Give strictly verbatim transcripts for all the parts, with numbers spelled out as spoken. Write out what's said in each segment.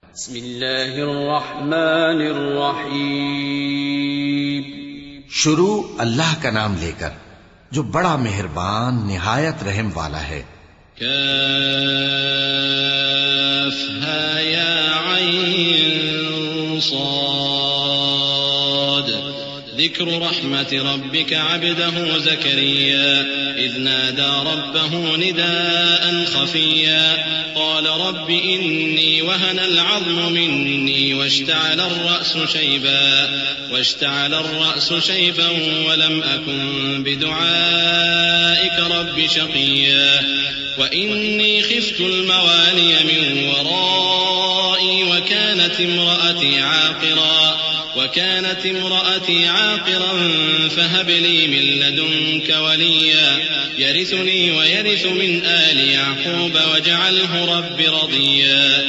بسم اللہ الرحمن الرحیم. شروع اللہ کا نام لے کر جو بڑا مہربان نہایت رحم والا ہے. کافہا یا عین صاد. ذکر رحمت ربک عبده زکریا اذ نادى ربه نداء خفيا قال رب إني وهن العظم مني واشتعل الرأس شيبا واشتعل الرأس شيبا ولم أكن بدعائك رب شقيا وإني خفت الموالي من ورائي وكانت امرأتي عاقرا وكانت امرأتي عاقرا فهب لي من لدنك وليا يرثني ويرث من آل يعقوب واجعله رب رضيا.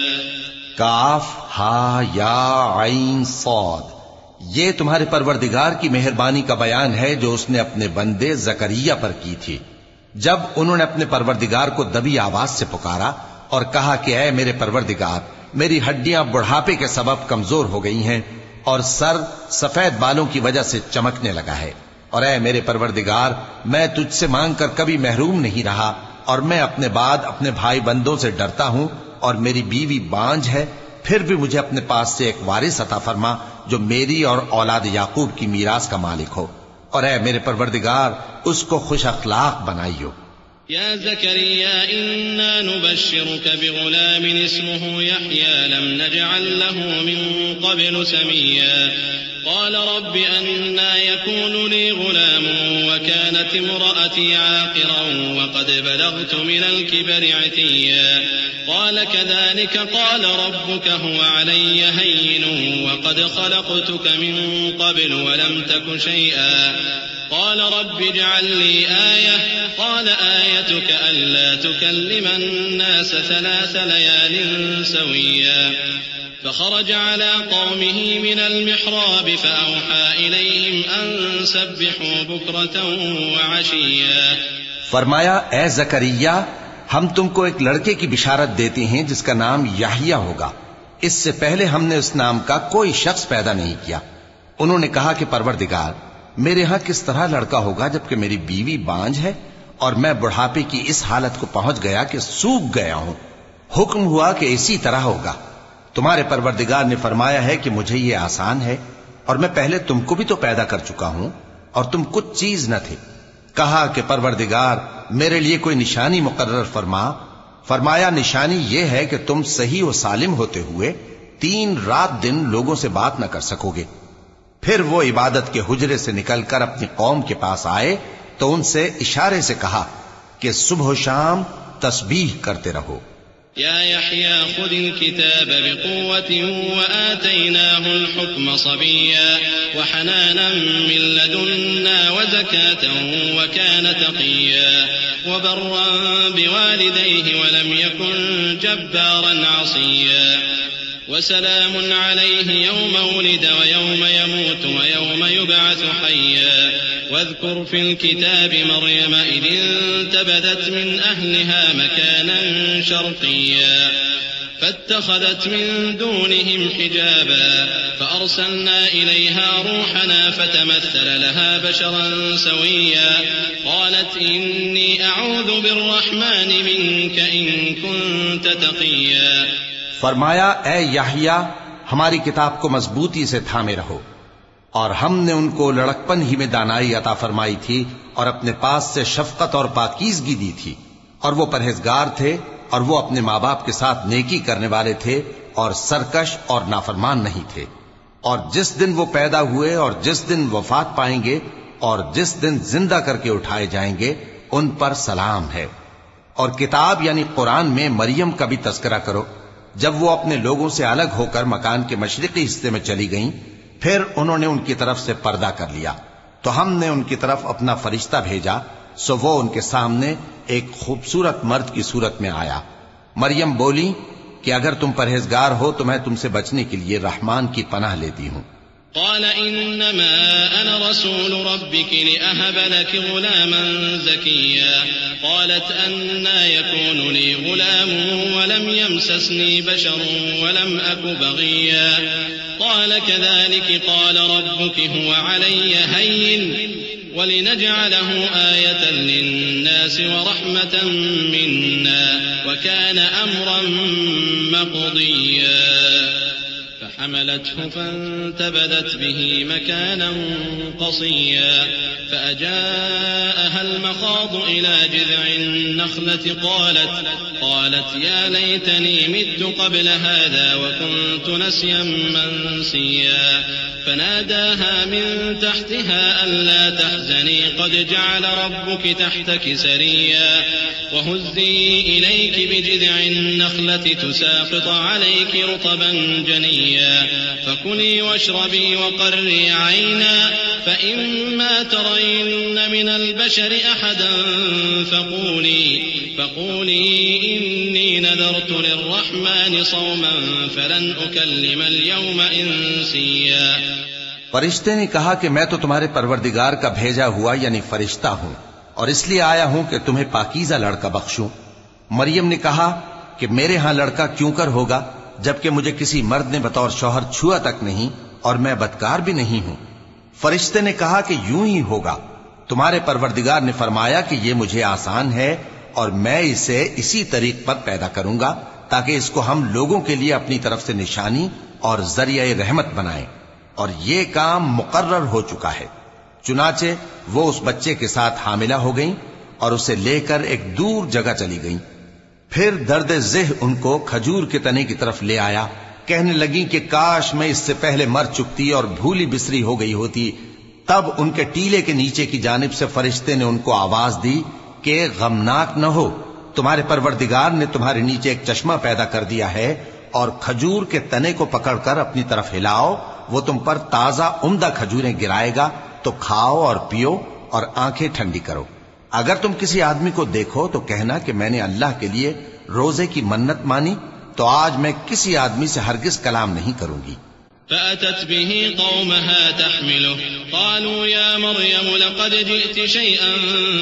کاف ہا یا عین صاد. یہ تمہارے پروردگار کی مہربانی کا بیان ہے جو اس نے اپنے بندے زکریا پر کی تھی جب انہوں نے اپنے پروردگار کو دبی آواز سے پکارا اور کہا کہ اے میرے پروردگار میری ہڈیاں بڑھاپے کے سبب کمزور ہو گئی ہیں اور سر سفید بالوں کی وجہ سے چمکنے لگا ہے، اور اے میرے پروردگار میں تجھ سے مانگ کر کبھی محروم نہیں رہا اور میں اپنے بعد اپنے بھائی بندوں سے ڈرتا ہوں اور میری بیوی بانجھ ہے، پھر بھی مجھے اپنے پاس سے ایک وارث عطا فرما جو میری اور اولاد یعقوب کی میراث کا مالک ہو، اور اے میرے پروردگار اس کو خوش اخلاق بنائیو. يا زكريا إنا نبشرك بغلام اسمه يحيى لم نجعل له من قبل سميا قال رب أنا يكون لي غلام وكانت امرأتي عاقرا وقد بلغت من الكبر عتيا قال كذلك قال ربك هو علي هين وقد خلقتك من قبل ولم تك شيئا قال رب اجعل لي آية قال آيتك ألا تكلم الناس ثلاث ليال سويا فخرج على قومه من المحراب فأوحى إليهم أن سبحوا بكرة وعشيا. فرمایا اے زکریا ہم تم کو ایک لڑکے کی بشارت دیتے ہیں جس کا نام یحییٰ ہوگا. اس سے پہلے ہم نے اس نام کا کوئی شخص پیدا نہیں کیا. انہوں نے کہا کہ پروردگار میرے ہاں کس طرح لڑکا ہوگا جبکہ میری بیوی بانجھ ہے اور میں بڑھاپے کی اس حالت کو پہنچ گیا کہ سوکھ گیا ہوں. حکم ہوا کہ اسی طرح ہوگا. تمہارے پروردگار نے فرمایا ہے کہ مجھے یہ آسان ہے اور میں پہلے تم کو بھی تو پیدا کر چکا ہوں اور تم کچھ چیز نہ تھے. کہا کہ پروردگار میرے لیے کوئی نشانی مقرر فرما. فرمایا نشانی یہ ہے کہ تم صحیح و سالم ہوتے ہوئے تین رات دن لوگوں سے بات نہ کر سکو گے. پھر وہ عبادت کے حجرے سے نکل کر اپنی قوم کے پاس آئے تو ان سے اشارے سے کہا کہ صبح و شام تسبیح کرتے رہو. یا یحییٰ خذ الكتاب بقوة وآتیناہ الحکم صبیا وحنانا من لدنا وزکاة وکان تقیا وبرا بوالدیہ ولم یکن جبارا عصیا وسلام عليه يوم ولد ويوم يموت ويوم يبعث حيا واذكر في الكتاب مريم إذ انتبذت من أهلها مكانا شرقيا فاتخذت من دونهم حجابا فأرسلنا إليها روحنا فتمثل لها بشرا سويا قالت إني أعوذ بالرحمن منك إن كنت تقيا. فرمایا اے یحییٰ ہماری کتاب کو مضبوطی سے تھامے رہو. اور ہم نے ان کو لڑکپن ہی میں دانائی عطا فرمائی تھی اور اپنے پاس سے شفقت اور پاکیزگی دی تھی اور وہ پرہیزگار تھے اور وہ اپنے ماں باپ کے ساتھ نیکی کرنے والے تھے اور سرکش اور نافرمان نہیں تھے. اور جس دن وہ پیدا ہوئے اور جس دن وفات پائیں گے اور جس دن زندہ کر کے اٹھائے جائیں گے ان پر سلام ہے. اور کتاب یعنی قرآن میں مریم کا بھی تذکرہ کرو. جب وہ اپنے لوگوں سے الگ ہو کر مکان کے مشرقی حصے میں چلی گئیں پھر انہوں نے ان کی طرف سے پردہ کر لیا تو ہم نے ان کی طرف اپنا فرشتہ بھیجا سو وہ ان کے سامنے ایک خوبصورت مرد کی صورت میں آیا. مریم بولی کہ اگر تم پرہیزگار ہو تو میں تم سے بچنے کے لیے رحمان کی پناہ لیتی ہوں. قال إنما أنا رسول ربك لأهب لك غلاما زكيا قالت أنى يكون لي غلام ولم يمسسني بشر ولم أك بغيا قال كذلك قال ربك هو علي هين ولنجعله آية للناس ورحمة منا وكان أمرا مقضيا فحملته فانتبذت به مكانا قصيا فأجاءها المخاض إلى جذع النخلة قالت قالت يا ليتني مت قبل هذا وكنت نسيا منسيا فناداها من تحتها ألا تحزني قد جعل ربك تحتك سريا وهزي إليك بجذع النخلة تساقط عليك رطبا جنيا فكلي واشربي وقري عينا فإما ترين من البشر أحدا فقولي فقولي إني نذرت للرحمن صوما فلن أكلم اليوم إنسيا. فرشتے نے کہا کہ میں تو تمہارے پروردگار کا بھیجا ہوا یعنی فرشتہ ہوں اور اس لیے آیا ہوں کہ تمہیں پاکیزہ لڑکا بخشوں. مریم نے کہا کہ میرے ہاں لڑکا کیوں کر ہوگا جبکہ مجھے کسی مرد نے بطور شوہر چھوا تک نہیں اور میں بدکار بھی نہیں ہوں. فرشتے نے کہا کہ یوں ہی ہوگا. تمہارے پروردگار نے فرمایا کہ یہ مجھے آسان ہے اور میں اسے اسی طریق پر پیدا کروں گا تاکہ اس کو ہم لوگوں کے لیے اپنی طرف سے نشانی اور ذریعہ رحمت بنائیں. اور یہ کام مقرر ہو چکا ہے. چنانچہ وہ اس بچے کے ساتھ حاملہ ہو گئیں اور اسے لے کر ایک دور جگہ چلی گئیں. پھر درد ذہ ان کو کھجور کے تنے کی طرف لے آیا. کہنے لگیں کہ کاش میں اس سے پہلے مر چکتی اور بھولی بسری ہو گئی ہوتی. تب ان کے ٹیلے کے نیچے کی جانب سے فرشتے نے ان کو آواز دی کہ غمناک نہ ہو، تمہارے پروردگار نے تمہارے نیچے ایک چشمہ پیدا کر دیا ہے اور کھجور کے تنے کو پکڑ کر اپنی طرف ہلاؤ، وہ تم پر تازہ عمدہ کھجوریں گرائے گا، تو کھاؤ اور پیو اور آنکھیں ٹھنڈی کرو. اگر تم کسی آدمی کو دیکھو تو کہنا کہ میں نے اللہ کے لیے روزے کی منت مانی، تو آج میں کسی آدمی سے ہرگز کلام نہیں کروں گی. فأتت به قومها تحمله قالوا يا مريم لقد جئت شيئا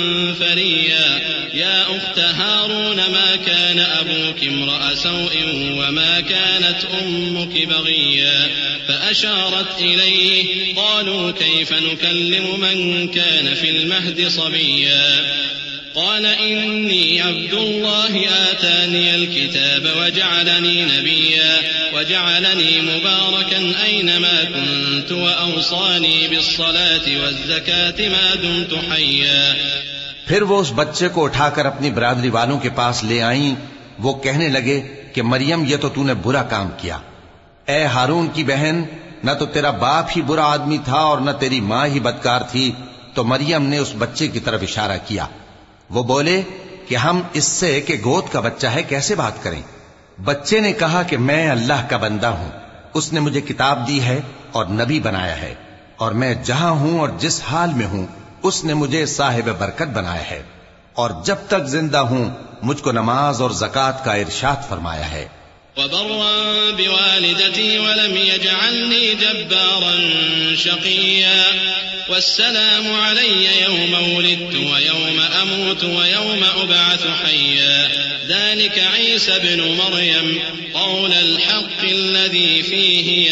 فريا يا أخت هارون ما كان أبوك امرأ سوء وما كانت أمك بغيا فأشارت إليه قالوا كيف نكلم من كان في المهد صبيا قال إني عبد الله آتاني الكتاب وجعلني نبيا وجعلني مباركا أينما كنت وأوصاني بالصلاة والزكاة ما دمت حيا. پھر وہ اس بچے کو اٹھا کر اپنی برادری والوں کے پاس لے آئیں. وہ کہنے لگے کہ مریم یہ تو تو نے برا کام کیا. اے ہارون کی بہن، نہ تو تیرا باپ ہی برا آدمی تھا اور نہ تیری ماں ہی بدکار تھی. تو مریم نے اس بچے کی طرف اشارہ کیا. وہ بولے کہ ہم اس سے کہ گود کا بچہ ہے کیسے بات کریں. بچے نے کہا کہ میں اللہ کا بندہ ہوں، اس نے مجھے کتاب دی ہے اور نبی بنایا ہے، اور میں جہاں ہوں اور جس حال میں ہوں اس نے مجھے صاحب برکت بنایا ہے، اور جب تک زندہ ہوں مجھ کو نماز اور زکوٰۃ کا ارشاد فرمایا ہے. وبرا بوالدتي ولم يجعلني جبارا شقيا والسلام علي يوم ولدت ويوم أموت ويوم أبعث حيا ذلك عيسى بن مريم قول الحق الذي فيه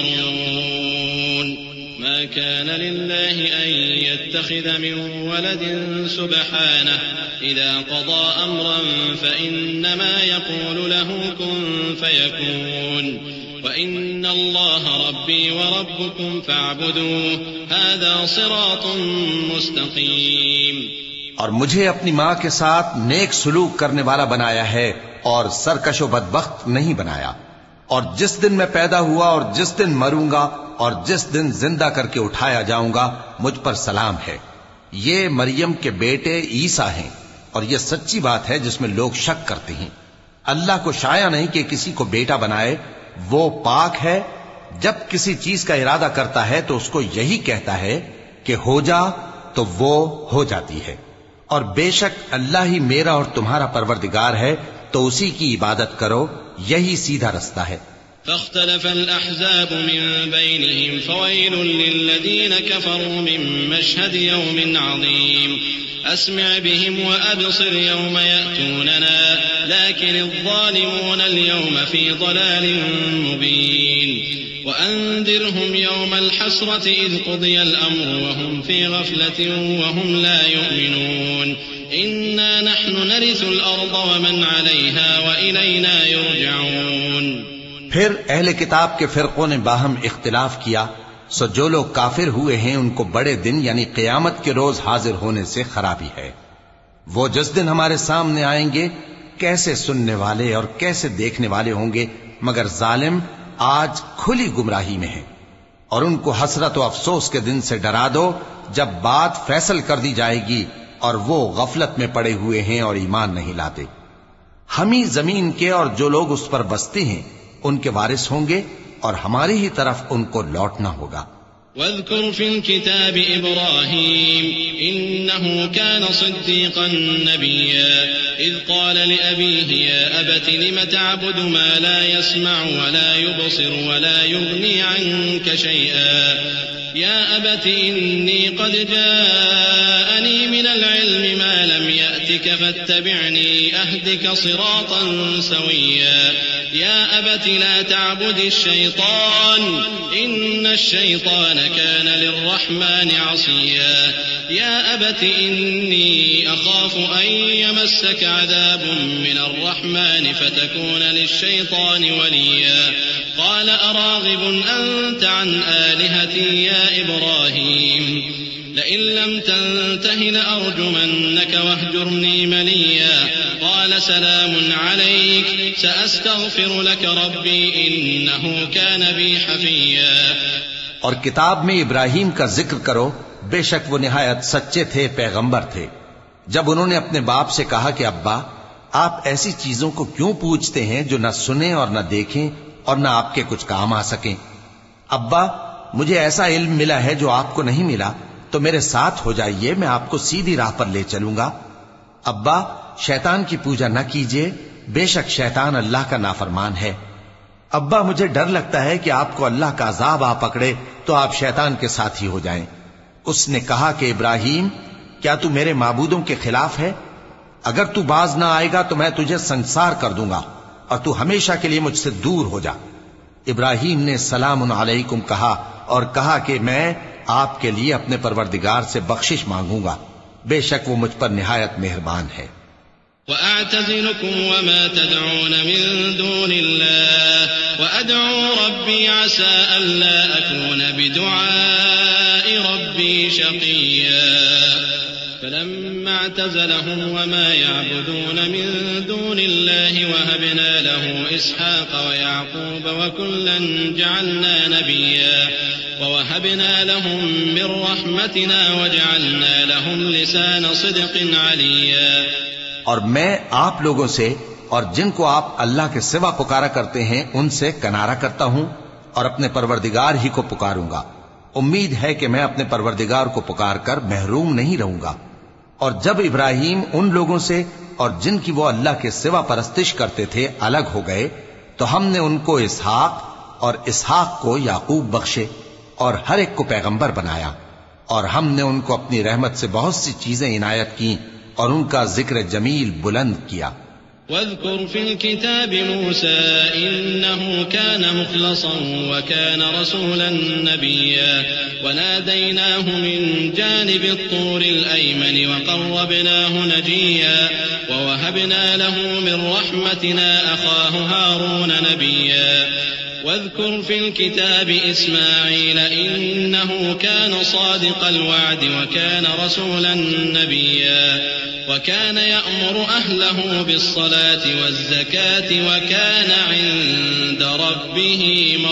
يمترون ما كان لله أن يتخذ من ولد سبحانه إذا قضى أمرا فإنما يقول له كن فيكون وإن الله ربي وربكم فاعبدوه هذا صراط مستقيم. اور مجھے اپنی ماں کے ساتھ نیک سلوک کرنے والا بنایا ہے اور سرکش و بدبخت نہیں بنایا. اور جس دن میں پیدا ہوا اور جس دن مروں گا اور جس دن زندہ کر کے اٹھایا جاؤں گا مجھ پر سلام ہے. یہ مریم کے بیٹے عیسیٰ ہیں اور یہ سچی بات ہے جس میں لوگ شک کرتے ہیں. اللہ کو شایع نہیں کہ کسی کو بیٹا بنائے، وہ پاک ہے. جب کسی چیز کا ارادہ کرتا ہے تو اس کو یہی کہتا ہے کہ ہو جا تو وہ ہو جاتی ہے. اور بے شک اللہ ہی میرا اور تمہارا پروردگار ہے، تو اسی کی عبادت کرو، یہی سیدھا رستہ ہے. فاختلف الأحزاب من بينهم فويل للذين كفروا من مشهد يوم عظيم أسمع بهم وأبصر يوم يأتوننا لكن الظالمون اليوم في ضلال مبين وأنذرهم يوم الحسرة إذ قضي الأمر وهم في غفلة وهم لا يؤمنون إنا نحن نرث الأرض ومن عليها وإلينا يرجعون. پھر اہل کتاب کے فرقوں نے باہم اختلاف کیا، سو جو لوگ کافر ہوئے ہیں ان کو بڑے دن یعنی قیامت کے روز حاضر ہونے سے خرابی ہے. وہ جس دن ہمارے سامنے آئیں گے کیسے سننے والے اور کیسے دیکھنے والے ہوں گے، مگر ظالم آج کھلی گمراہی میں ہیں. اور ان کو حسرت و افسوس کے دن سے ڈرا دو جب بات فیصل کر دی جائے گی اور وہ غفلت میں پڑے ہوئے ہیں اور ایمان نہیں لاتے. ہم ہی زمین کے اور جو لوگ اس پر بستے ہیں ان کے وارث ہوں گے اور ہماری ہی طرف ان کو لوٹنا ہوگا. واذكر في الكتاب إبراهيم إنه كان صديقا نبيا إذ قال لأبيه يا أبت لم تعبد ما لا يسمع ولا يبصر ولا يغني عنك شيئا يا أبت إني قد جاءني من العلم ما لم يأتك فاتبعني أهدك صراطا سويا يا أبت لا تعبد الشيطان إن الشيطان كان للرحمن عصيا يا أبت إني أخاف أن يمسك عذاب من الرحمن فتكون للشيطان وليا قال أراغب أنت عن آلهتي يا إبراهيم لئن لم تنته لأرجمنك واهجرني مليا قال سلام عليك سأستغفر لك ربي إنه كان بي حفيا. اور کتاب میں ابراہیم کا ذکر کرو، بے شک وہ نہایت سچے تھے، پیغمبر تھے. جب انہوں نے اپنے باپ سے کہا کہ ابا آپ ایسی چیزوں کو کیوں پوچھتے ہیں جو نہ سنیں اور نہ دیکھیں اور نہ آپ کے کچھ کام آ سکیں. ابا مجھے ایسا علم ملا ہے جو آپ کو نہیں ملا، تو میرے ساتھ ہو جائیے، میں آپ کو سیدھی راہ پر لے چلوں گا. ابا شیطان کی پوجا نہ کیجیے، بے شک شیطان اللہ کا نافرمان ہے. ابا مجھے ڈر لگتا ہے کہ آپ کو اللہ کا عذاب آ پکڑے تو آپ شیطان کے ساتھی ہو جائیں. اس نے کہا کہ ابراہیم کیا تو میرے معبودوں کے خلاف ہے؟ اگر تو باز نہ آئے گا تو میں تجھے سنسار کر دوں گا اور تو ہمیشہ کے لیے مجھ سے دور ہو جا. ابراہیم نے سلام علیکم کہا اور کہا کہ میں آپ کے لیے اپنے پروردگار سے بخشش مانگوں گا، بے شک وہ مجھ پر نہایت مہربان ہے. وَأَعْتَزِلُكُمْ وَمَا تَدْعُونَ مِن دُونِ اللَّهِ وَأَدْعُو رَبِّي عَسَىٰ أَلَّا أَكُونَ بِدُعَاءِ رَبِّي شَقِيًّا. فَلَمَّا اعْتَزَلَهُمْ وَمَا يَعْبُدُونَ مِن دُونِ اللَّهِ وَهَبْنَا لَهُ إِسْحَاقَ وَيَعْقُوبَ وَكُلًّا جَعَلْنَا نَبِيًّا وَوَهَبْنَا لَهُم مِّن رَّحْمَتِنَا وَجَعَلْنَا لَهُمْ لِسَانَ صِدْقٍ عَلِيًّا. اور میں آپ لوگوں سے اور جن کو آپ اللہ کے سوا پکارا کرتے ہیں ان سے کنارہ کرتا ہوں اور اپنے پروردگار ہی کو پکاروں گا. امید ہے کہ میں اپنے پروردگار کو پکار کر محروم نہیں رہوں گا. اور جب ابراہیم ان لوگوں سے اور جن کی وہ اللہ کے سوا پرستش کرتے تھے الگ ہو گئے تو ہم نے ان کو اسحاق اور اسحاق کو یعقوب بخشے اور ہر ایک کو پیغمبر بنایا، اور ہم نے ان کو اپنی رحمت سے بہت سی چیزیں عنایت کی اور ان کا ذکر جمیل بلند کیا. واذكر في الكتاب موسى إنه كان مخلصا وكان رسولا نبيا وناديناه من جانب الطور الأيمن وقربناه نجيا ووهبنا له من رحمتنا أخاه هارون نبيا. واذكر في الكتاب إسماعيل إنه كان صادق الوعد وكان رسولا نبيا وكان يأمر أهله بالصلاة والزكاة وكان عند ربه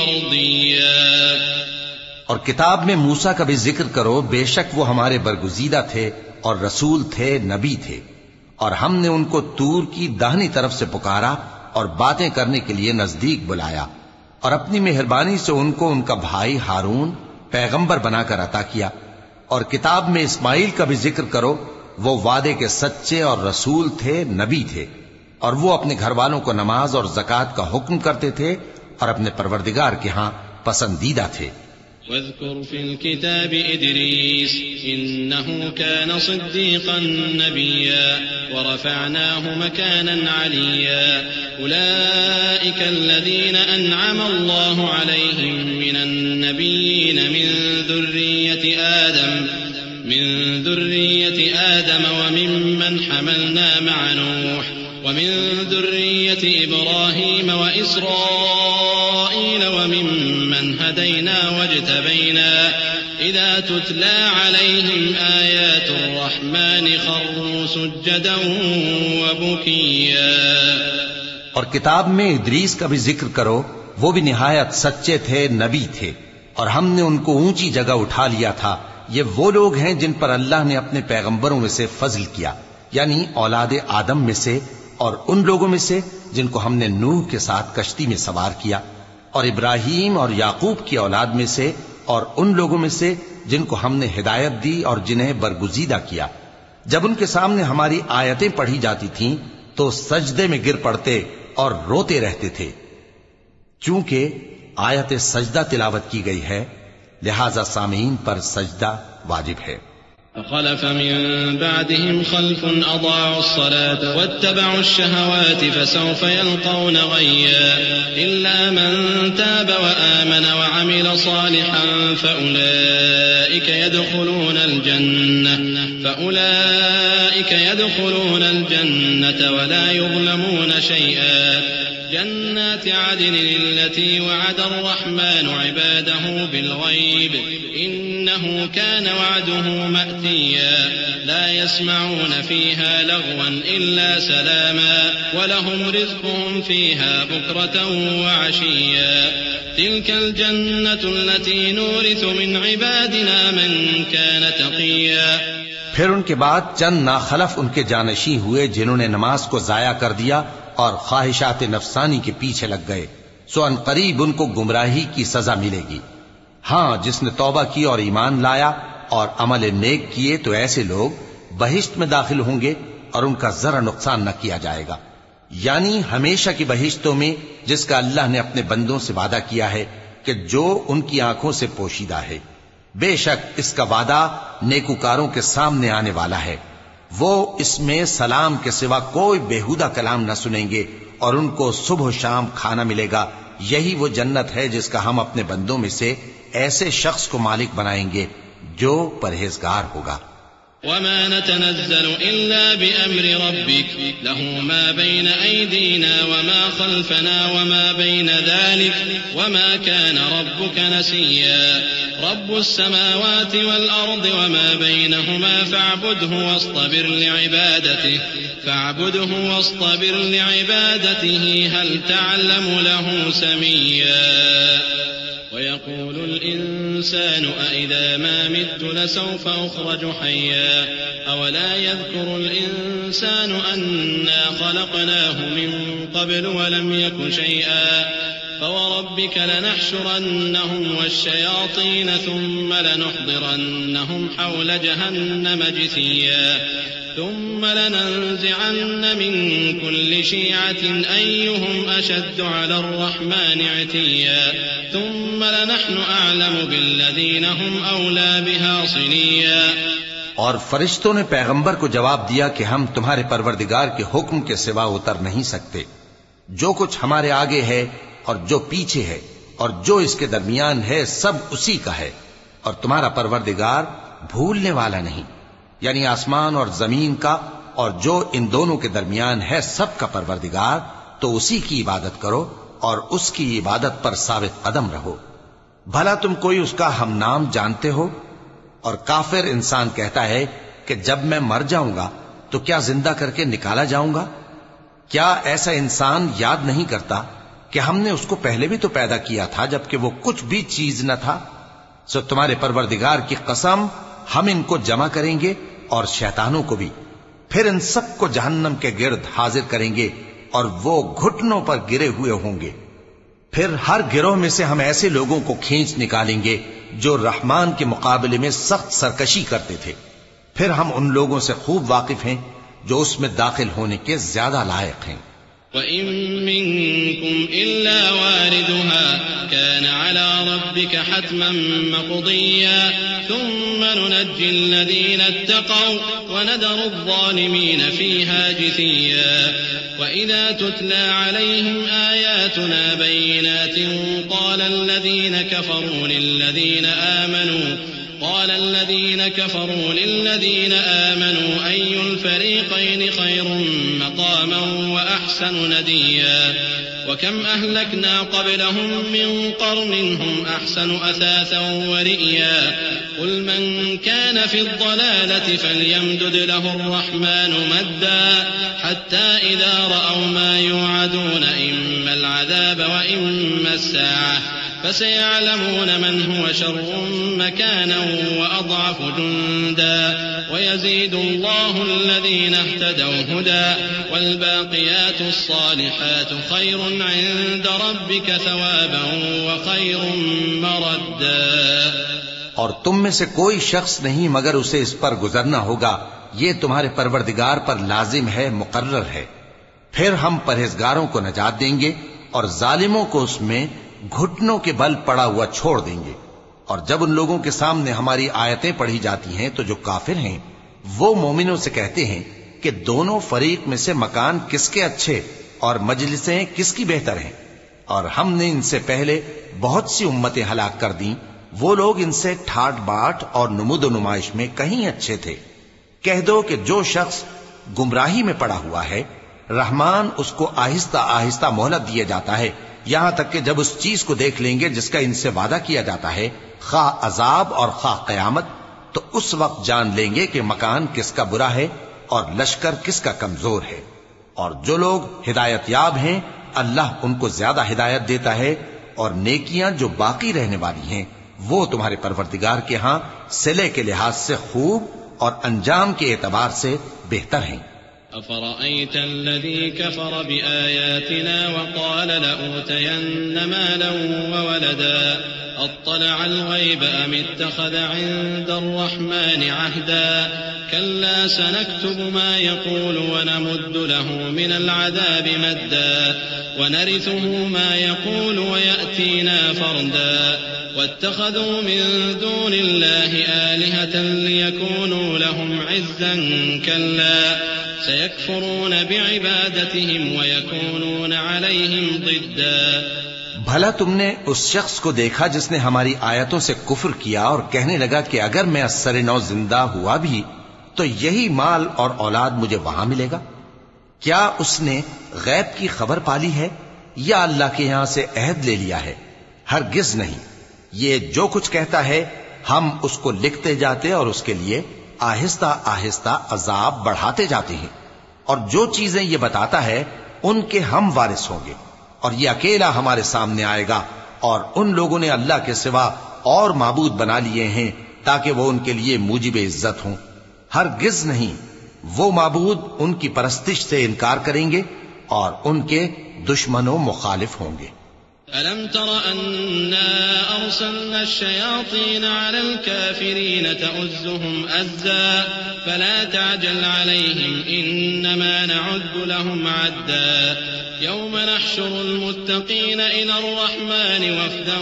مرضيا. اور کتاب میں موسیٰ کا بھی ذکر کرو، بے شک وہ ہمارے برگزیدہ تھے اور رسول تھے، نبی تھے، اور ہم نے ان کو طور کی داہنی طرف سے پکارا اور باتیں کرنے کے لیے نزدیک بلایا، اور اپنی مہربانی سے ان کو ان کا بھائی ہارون پیغمبر بنا کر عطا کیا. اور کتاب میں اسماعیل کا بھی ذکر کرو، وہ وعدے کے سچے اور رسول تھے، نبی تھے، اور وہ اپنے گھر والوں کو نماز اور زکوٰۃ کا حکم کرتے تھے اور اپنے پروردگار کے ہاں پسندیدہ تھے۔ واذكر في الكتاب إدريس إنه كان صديقا نبيا ورفعناه مكانا عليا أولئك الذين أنعم الله عليهم من النبيين من ذرية آدم من ذرية آدم وممن حملنا مع نوح ومن ذرية إبراهيم وإسرائيل وممن هدينا واجتبينا إذا تتلى عليهم آيات الرحمن خروا سجدا وبكيا۔ اور کتاب میں ادریس کا بھی ذکر کرو، وہ بھی نہایت سچے تھے، نبی تھے، اور ہم نے ان کو اونچی جگہ اٹھا لیا تھا۔ یہ وہ لوگ ہیں جن پر اللہ نے اپنے پیغمبروں میں سے فضل کیا، یعنی اولاد آدم میں سے، اور ان لوگوں میں سے جن کو ہم نے نوح کے ساتھ کشتی میں سوار کیا، اور ابراہیم اور یعقوب کی اولاد میں سے، اور ان لوگوں میں سے جن کو ہم نے ہدایت دی اور جنہیں برگزیدہ کیا۔ جب ان کے سامنے ہماری آیتیں پڑھی جاتی تھیں تو سجدے میں گر پڑتے اور روتے رہتے تھے۔ چونکہ آیت سجدہ تلاوت کی گئی ہے، لہذا سامعین پر سجدہ واجب ہے۔ فخلف من بعدهم خلف أضاعوا الصلاة واتبعوا الشهوات فسوف يلقون غيا إلا من تاب وآمن وعمل صالحا فأولئك يدخلون الجنة فأولئك يدخلون الجنة ولا يظلمون شيئا جنات عدن التي وعد الرحمن عباده بالغيب إنه كان وعده مأتيا لا يسمعون فيها لغوا إلا سلاما ولهم رزقهم فيها بكرة وعشيا تلك الجنة التي نورث من عبادنا من كان تقيا۔ پھر ان کے بعد چند ناخلف ان کے جانشین ہوئے جنہوں نے نماز کو ضائع کر دیا اور خواہشات نفسانی کے پیچھے لگ گئے، سو ان قریب ان کو گمراہی کی سزا ملے گی۔ ہاں، جس نے توبہ کی اور ایمان لایا اور عمل نیک کیے تو ایسے لوگ بہشت میں داخل ہوں گے اور ان کا ذرا نقصان نہ کیا جائے گا، یعنی ہمیشہ کی بہشتوں میں جس کا اللہ نے اپنے بندوں سے وعدہ کیا ہے کہ جو ان کی آنکھوں سے پوشیدہ ہے۔ بے شک اس کا وعدہ نیکوکاروں کے سامنے آنے والا ہے، وہ اس میں سلام کے سوا کوئی بیہودہ کلام نہ سنیں گے اور ان کو صبح و شام کھانا ملے گا۔ یہی وہ جنت ہے جس کا ہم اپنے بندوں میں سے ایسے شخص کو مالک بنائیں گے جو پرہیزگار ہوگا۔ وما نتنزل إلا بأمر ربك له ما بين أيدينا وما خلفنا وما بين ذلك وما كان ربك نسيا رب السماوات والأرض وما بينهما فاعبده واصطبر لعبادته فاعبده واصطبر لعبادته هل تعلم له سميا ويقول الإنسان أإذا ما مت لسوف أخرج حيا أولا يذكر الإنسان أنا خلقناه من قبل ولم يك شيئا فوربك لنحشرنهم والشياطين ثم لنحضرنهم حول جهنم جثيا ثم لننزعن من كل شيعة أيهم أشد على الرحمن عتيا ثم لنحن أعلم بالذين هم أولى بها صليا۔ اور فرشتوں نے پیغمبر کو جواب دیا کہ ہم تمہارے پروردگار کے حکم کے سوا اتر نہیں سکتے، جو کچھ ہمارے آگے ہے اور جو پیچھے ہے اور جو اس کے درمیان ہے سب اسی کا ہے، اور تمہارا پروردگار بھولنے والا نہیں، یعنی آسمان اور زمین کا اور جو ان دونوں کے درمیان ہے سب کا پروردگار، تو اسی کی عبادت کرو اور اس کی عبادت پر ثابت قدم رہو۔ بھلا تم کوئی اس کا ہم نام جانتے ہو؟ اور کافر انسان کہتا ہے کہ جب میں مر جاؤں گا تو کیا زندہ کر کے نکالا جاؤں گا؟ کیا ایسا انسان یاد نہیں کرتا کہ ہم نے اس کو پہلے بھی تو پیدا کیا تھا جبکہ وہ کچھ بھی چیز نہ تھا؟ سو تمہارے پروردگار کی قسم ہم ان کو جمع کریں گے اور شیطانوں کو بھی، پھر ان سب کو جہنم کے گرد حاضر کریں گے اور وہ گھٹنوں پر گرے ہوئے ہوں گے۔ پھر ہر گروہ میں سے ہم ایسے لوگوں کو کھینچ نکالیں گے جو رحمان کے مقابلے میں سخت سرکشی کرتے تھے، پھر ہم ان لوگوں سے خوب واقف ہیں جو اس میں داخل ہونے کے زیادہ لائق ہیں۔ وَإِن مِّنكُمْ إِلَّا وَارِدُهَا كَانَ عَلَى رَبِّكَ حَتْمًا مَّقْضِيًّا ثُمَّ نُنَجِّي الَّذِينَ اتَّقَوْا وَنَذَرُ الظَّالِمِينَ فِيهَا جِثِيًّا وَإِذَا تُتْلَىٰ عَلَيْهِمْ آيَاتُنَا بَيِّنَاتٍ قَالَ الَّذِينَ كَفَرُوا لِلَّذِينَ آمَنُوا قال الذين كفروا للذين آمنوا أي الفريقين خير مقاما وأحسن نديا وكم أهلكنا قبلهم من قرن هم أحسن أثاثا ورئيا قل من كان في الضلالة فليمدد له الرحمن مدا حتى إذا رأوا ما يوعدون إما العذاب وإما الساعة فسيعلمون من هو شر مكانا وأضعف جندا ويزيد الله الذين اهتدوا هدى والباقيات الصالحات خير عند ربك ثوابا وخير مردا. اور تم میں سے کوئی شخص نہیں مگر اسے اس پر گزرنا ہوگا، یہ تمہارے پروردگار پر لازم ہے، مقرر ہے. پھر ہم پرہیزگاروں کو نجات دیں گے اور ظالموں کو اس میں گھٹنوں کے بل پڑا ہوا چھوڑ دیں گے. اور جب ان لوگوں کے سامنے ہماری آیتیں پڑھی جاتی ہیں تو جو کافر ہیں وہ مومنوں سے کہتے ہیں کہ دونوں فریق میں سے مکان کس کے اچھے اور مجلسیں کس کی بہتر ہیں، اور ہم نے ان سے پہلے بہت سی امتیں ہلاک کر دیں، وہ لوگ ان سے ٹھاٹ باٹ اور نمود و نمائش میں کہیں اچھے تھے. کہہ دو کہ جو شخص گمراہی میں پڑا ہوا ہے رحمان اس کو آہستہ آہستہ مہلت دیے جاتا ہے، یہاں تک کہ جب اس چیز کو دیکھ لیں گے جس کا ان سے وعدہ کیا جاتا ہے، خواہ عذاب اور خواہ قیامت، تو اس وقت جان لیں گے کہ مکان کس کا برا ہے اور لشکر کس کا کمزور ہے. اور جو لوگ ہدایت یاب ہیں اللہ ان کو زیادہ ہدایت دیتا ہے، اور نیکیاں جو باقی رہنے والی ہیں وہ تمہارے پروردگار کے ہاں صلے کے لحاظ سے خوب اور انجام کے اعتبار سے بہتر ہیں. أفرأيت الذي كفر بآياتنا وقال لأوتين مالا وولدا أطلع الغيب أم اتخذ عند الرحمن عهدا كلا سنكتب ما يقول ونمد له من العذاب مدا ونرثه ما يقول ويأتينا فردا واتخذوا من دون الله آلهة ليكونوا لهم عزا كلا سيكفرون بعبادتهم ويكونون عليهم ضدا. بھلا تم نے اس شخص کو دیکھا جس نے ہماری آیتوں سے کفر کیا اور کہنے لگا کہ اگر میں اثر نو زندہ ہوا بھی تو یہی مال اور اولاد مجھے وہاں ملے گا؟ کیا اس نے غیب کی خبر پالی ہے یا اللہ کے یہاں سے عہد لے لیا ہے؟ ہرگز نہیں. یہ جو کچھ کہتا ہے ہم اس کو لکھتے جاتے اور اس کے لیے آہستہ آہستہ عذاب بڑھاتے جاتے ہیں، اور جو چیزیں یہ بتاتا ہے ان کے ہم وارث ہوں گے، اور یہ اکیلا ہمارے سامنے آئے گا. اور ان لوگوں نے اللہ کے سوا اور معبود بنا لیے ہیں تاکہ وہ ان کے لیے موجب عزت ہوں. ہرگز نہیں، وہ معبود ان کی پرستش سے انکار کریں گے اور ان کے دشمن و مخالف ہوں گے. ألم تر أنا أرسلنا الشياطين على الكافرين تؤزهم أزا فلا تعجل عليهم إنما نعد لهم عدا يوم نحشر المتقين إلى الرحمن وفدا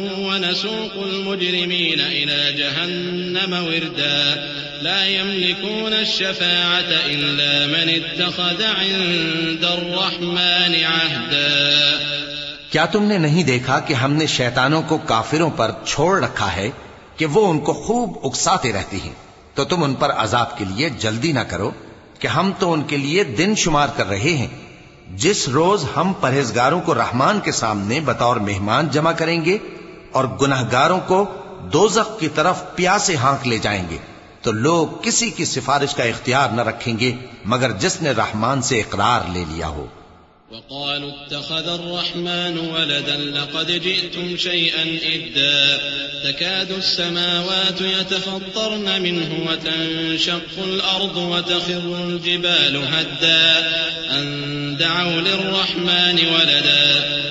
ونسوق المجرمين إلى جهنم وردا لا يملكون الشفاعة إلا من اتخذ عند الرحمن عهدا. کیا تم نے نہیں دیکھا کہ ہم نے شیطانوں کو کافروں پر چھوڑ رکھا ہے کہ وہ ان کو خوب اکساتے رہتی ہیں؟ تو تم ان پر عذاب کے لیے جلدی نہ کرو کہ ہم تو ان کے لیے دن شمار کر رہے ہیں جس روز ہم پرہیزگاروں کو رحمان کے سامنے بطور مہمان جمع کریں گے اور گناہگاروں کو دوزخ کی طرف پیاسے ہانک لے جائیں گے. تو لوگ کسی کی سفارش کا اختیار نہ رکھیں گے مگر جس نے رحمان سے اقرار لے لیا ہو. وقالوا اتخذ الرحمن ولدا لقد جئتم شيئا إدا تكاد السماوات يتفطرن منه وتنشق الأرض وتخر الجبال هدا أن دعوا للرحمن ولدا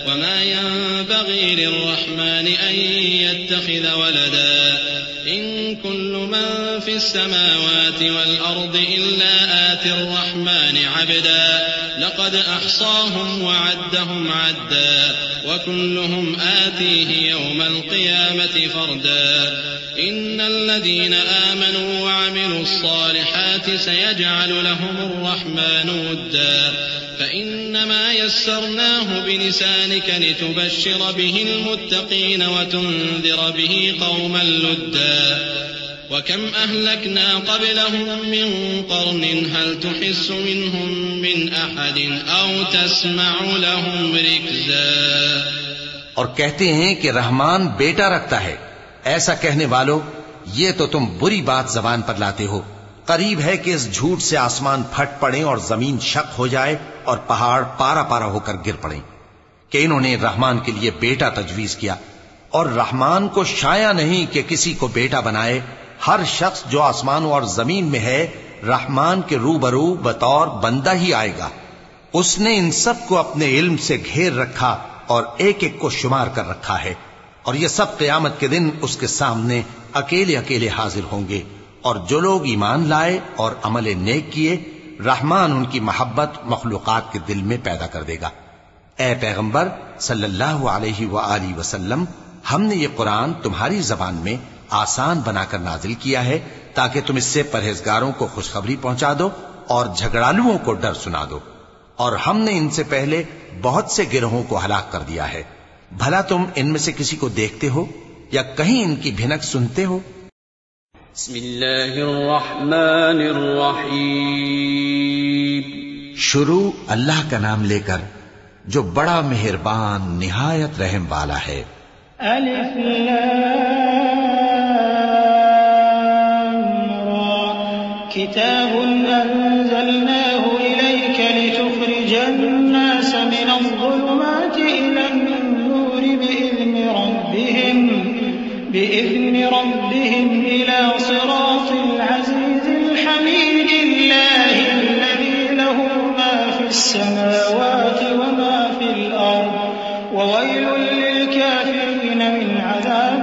وما ينبغي للرحمن أن يتخذ ولدا إن كل من في السماوات والأرض إلا آتي الرحمن عبدا لقد أحصاهم وعدهم عدا وكلهم آتيه يوم القيامة فردا إن الذين آمنوا وعملوا الصالحات سيجعل لهم الرحمن ودا فإنما يسرناه بلسانك لتبشر به المتقين وتنذر به قوما لدا وكم أهلكنا قبلهم من قرن هل تحس منهم من أحد أو تسمع لهم ركزا. اور کہتے ہیں کہ رحمان بیٹا رکھتا ہے. ایسا کہنے والو یہ تو تم بری بات زبان پر لاتے ہو. قریب ہے کہ اس جھوٹ سے آسمان پھٹ پڑے اور زمین شق ہو جائے اور پہاڑ پارا پارا ہو کر گر پڑیں کہ انہوں نے رحمان کے لیے بیٹا تجویز کیا. اور رحمان کو شایع نہیں کہ کسی کو بیٹا بنائے. ہر شخص جو آسمانوں اور زمین میں ہے رحمان کے روبرو بطور بندہ ہی آئے گا. اس نے ان سب کو اپنے علم سے گھیر رکھا اور ایک ایک کو شمار کر رکھا ہے. اور یہ سب قیامت کے دن اس کے سامنے اکیلے اکیلے حاضر ہوں گے. اور جو لوگ ایمان لائے اور عمل نیک کیے رحمان ان کی محبت مخلوقات کے دل میں پیدا کر دے گا. اے پیغمبر صلی اللہ علیہ وآلہ وسلم ہم نے یہ قرآن تمہاری زبان میں آسان بنا کر نازل کیا ہے تاکہ تم اس سے پرہیزگاروں کو خوشخبری پہنچا دو اور جھگڑالوؤں کو ڈر سنا دو. اور ہم نے ان سے پہلے بہت سے گروہوں کو ہلاک کر دیا ہے. بھلا تم ان میں سے کسی کو دیکھتے ہو یا کہیں ان کی بھنک سنتے ہو؟ بسم اللہ الرحمن الرحیم. شروع اللہ کا نام لے کر جو بڑا مہربان نہایت رحم والا ہے. الف لام را کتاب انزلناه الیک لتخرج الناس من الظلمات الى النور باذن ربهم باذن ربهم الى صراط العزيز الحميد الله الذي له ما في السماوات وما في الارض وويل للكافرين من عذاب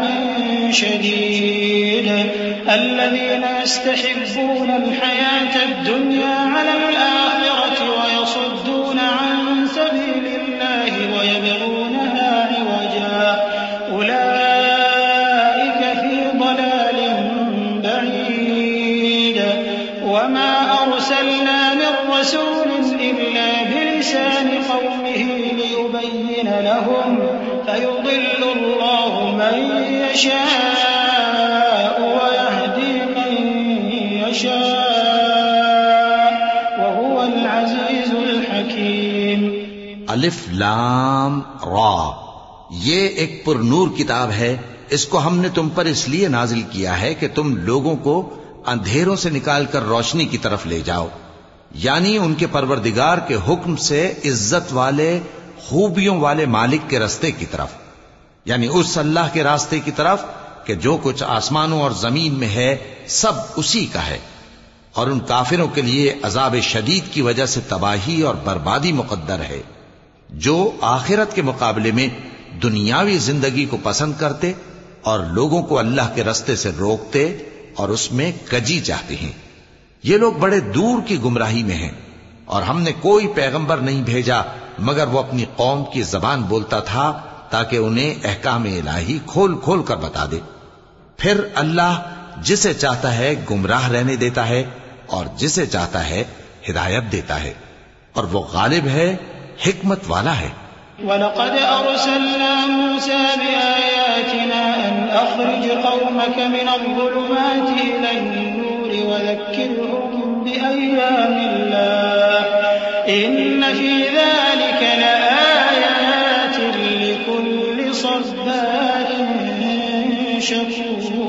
شديد الذين يستحبون الحياة الدنيا على الآخرة ويصدون عن سبيل الله ويبغونها عوجا أولئك في ضلال بعيد وما أرسلنا من رسول إلا بلسان قومه ليبين لهم فيضل الله من يشاء ويهدي من يشاء وهو العزيز الحكيم. الف لام را یہ ایک پر نور کتاب ہے. اس کو ہم نے تم پر اس لیے نازل کیا ہے کہ تم لوگوں کو اندھیروں سے نکال کر روشنی کی طرف لے جاؤ، یعنی ان کے پروردگار کے حکم سے عزت والے خوبیوں والے مالک کے راستے کی طرف، یعنی اس اللہ کے راستے کی طرف کہ جو کچھ آسمانوں اور زمین میں ہے سب اسی کا ہے. اور ان کافروں کے لیے عذاب شدید کی وجہ سے تباہی اور بربادی مقدر ہے جو آخرت کے مقابلے میں دنیاوی زندگی کو پسند کرتے اور لوگوں کو اللہ کے راستے سے روکتے اور اس میں کجی چاہتے ہیں. یہ لوگ بڑے دور کی گمراہی میں ہیں اور ہم نے کوئی پیغمبر نہیں بھیجا مگر وہ اپنی قوم کی زبان بولتا تھا تاکہ انہیں احکام الہی کھول کھول کر بتا دے. پھر اللہ جسے چاہتا ہے گمراہ رہنے دیتا ہے اور جسے چاہتا ہے ہدایت دیتا ہے، اور وہ غالب ہے، حکمت والا ہے. وَلَقَدْ أَرْسَلْنَا مُوسَى بِآيَاتِنَا أَنْ أَخْرِجْ قَوْمَكَ مِنَ الظُّلُمَاتِ إِلَى النُّورِ وَذَكِّرْهُم بِأَيَّامِ اللَّهِ إِنَّ فِي ذَلِكَ لَآيَاتٍ لِكُلِّ صَبَّارٍ شَكُورٍ.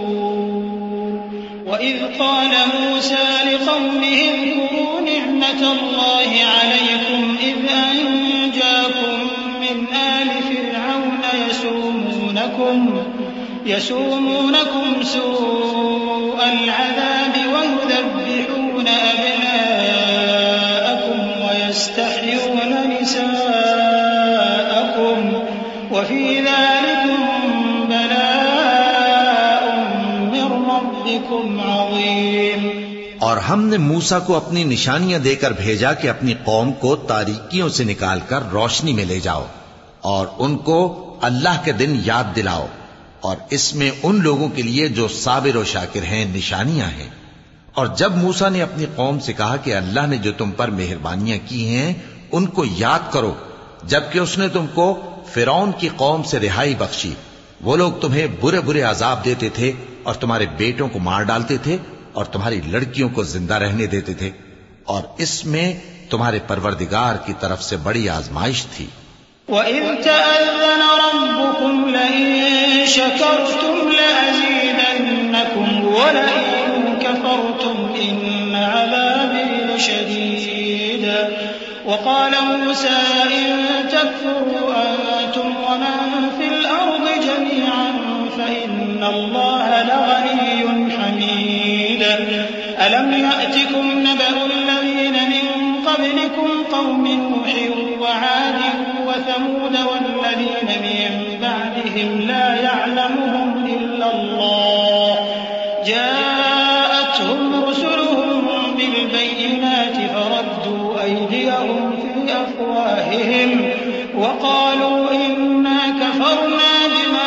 وَإِذْ قَالَ مُوسَى لِقَوْمِهِ اذْكُرُوا نِعْمَةَ اللَّهِ عَلَيْكُمْ إِذْ أَنْجَاكُمْ مِنْ آلِ فِرْعَوْنَ يَسُومُونَكُمْ يَسُومُونَكُمْ سُوءَ الْعَذَابِ وَيُذَبِّحُونَ أَبْنَاءَكُمْ وَيَسْتَحْيُونَ نِسَاءَكُمْ ربكم عظيم. اور ہم نے موسیٰ کو اپنی نشانیاں دے کر بھیجا کہ اپنی قوم کو تاریکیوں سے نکال کر روشنی میں لے جاؤ اور ان کو اللہ کے دن یاد دلاؤ، اور اس میں ان لوگوں کے لیے جو صابر و شاکر ہیں نشانیاں ہیں. اور جب موسیٰ نے اپنی قوم سے کہا کہ اللہ نے جو تم پر مہربانیاں کی ہیں ان کو یاد کرو، جبکہ اس نے تم کو فرعون کی قوم سے رہائی بخشی. وہ لوگ تمہیں برے برے عذاب دیتے تھے اور تمہارے بیٹوں کو مار ڈالتے تھے اور تمہاری لڑکیوں کو زندہ رہنے دیتے تھے، اور اس میں تمہارے پروردگار کی طرف سے بڑی آزمائش تھی. وَإِذْ تَأَذَّنَ رَبُّكُمْ لَئِن شَكَرْتُمْ لَأَزِيدَنَّكُمْ وَلَئِن كَفَرْتُمْ إِنَّ عَذَابِي لَشَدِيدٌ. وقال موسى إن تكفروا أنتم ومن في الأرض جميعا فإن الله لغني حميد. ألم يأتكم نبأ الذين من قبلكم قوم نوح وعاد وثمود والذين من بعدهم لا يعلمهم إلا الله جاءتهم رسلهم بالبينات فردوا أيديهم في أفواههم وقالوا إنا كفرنا بما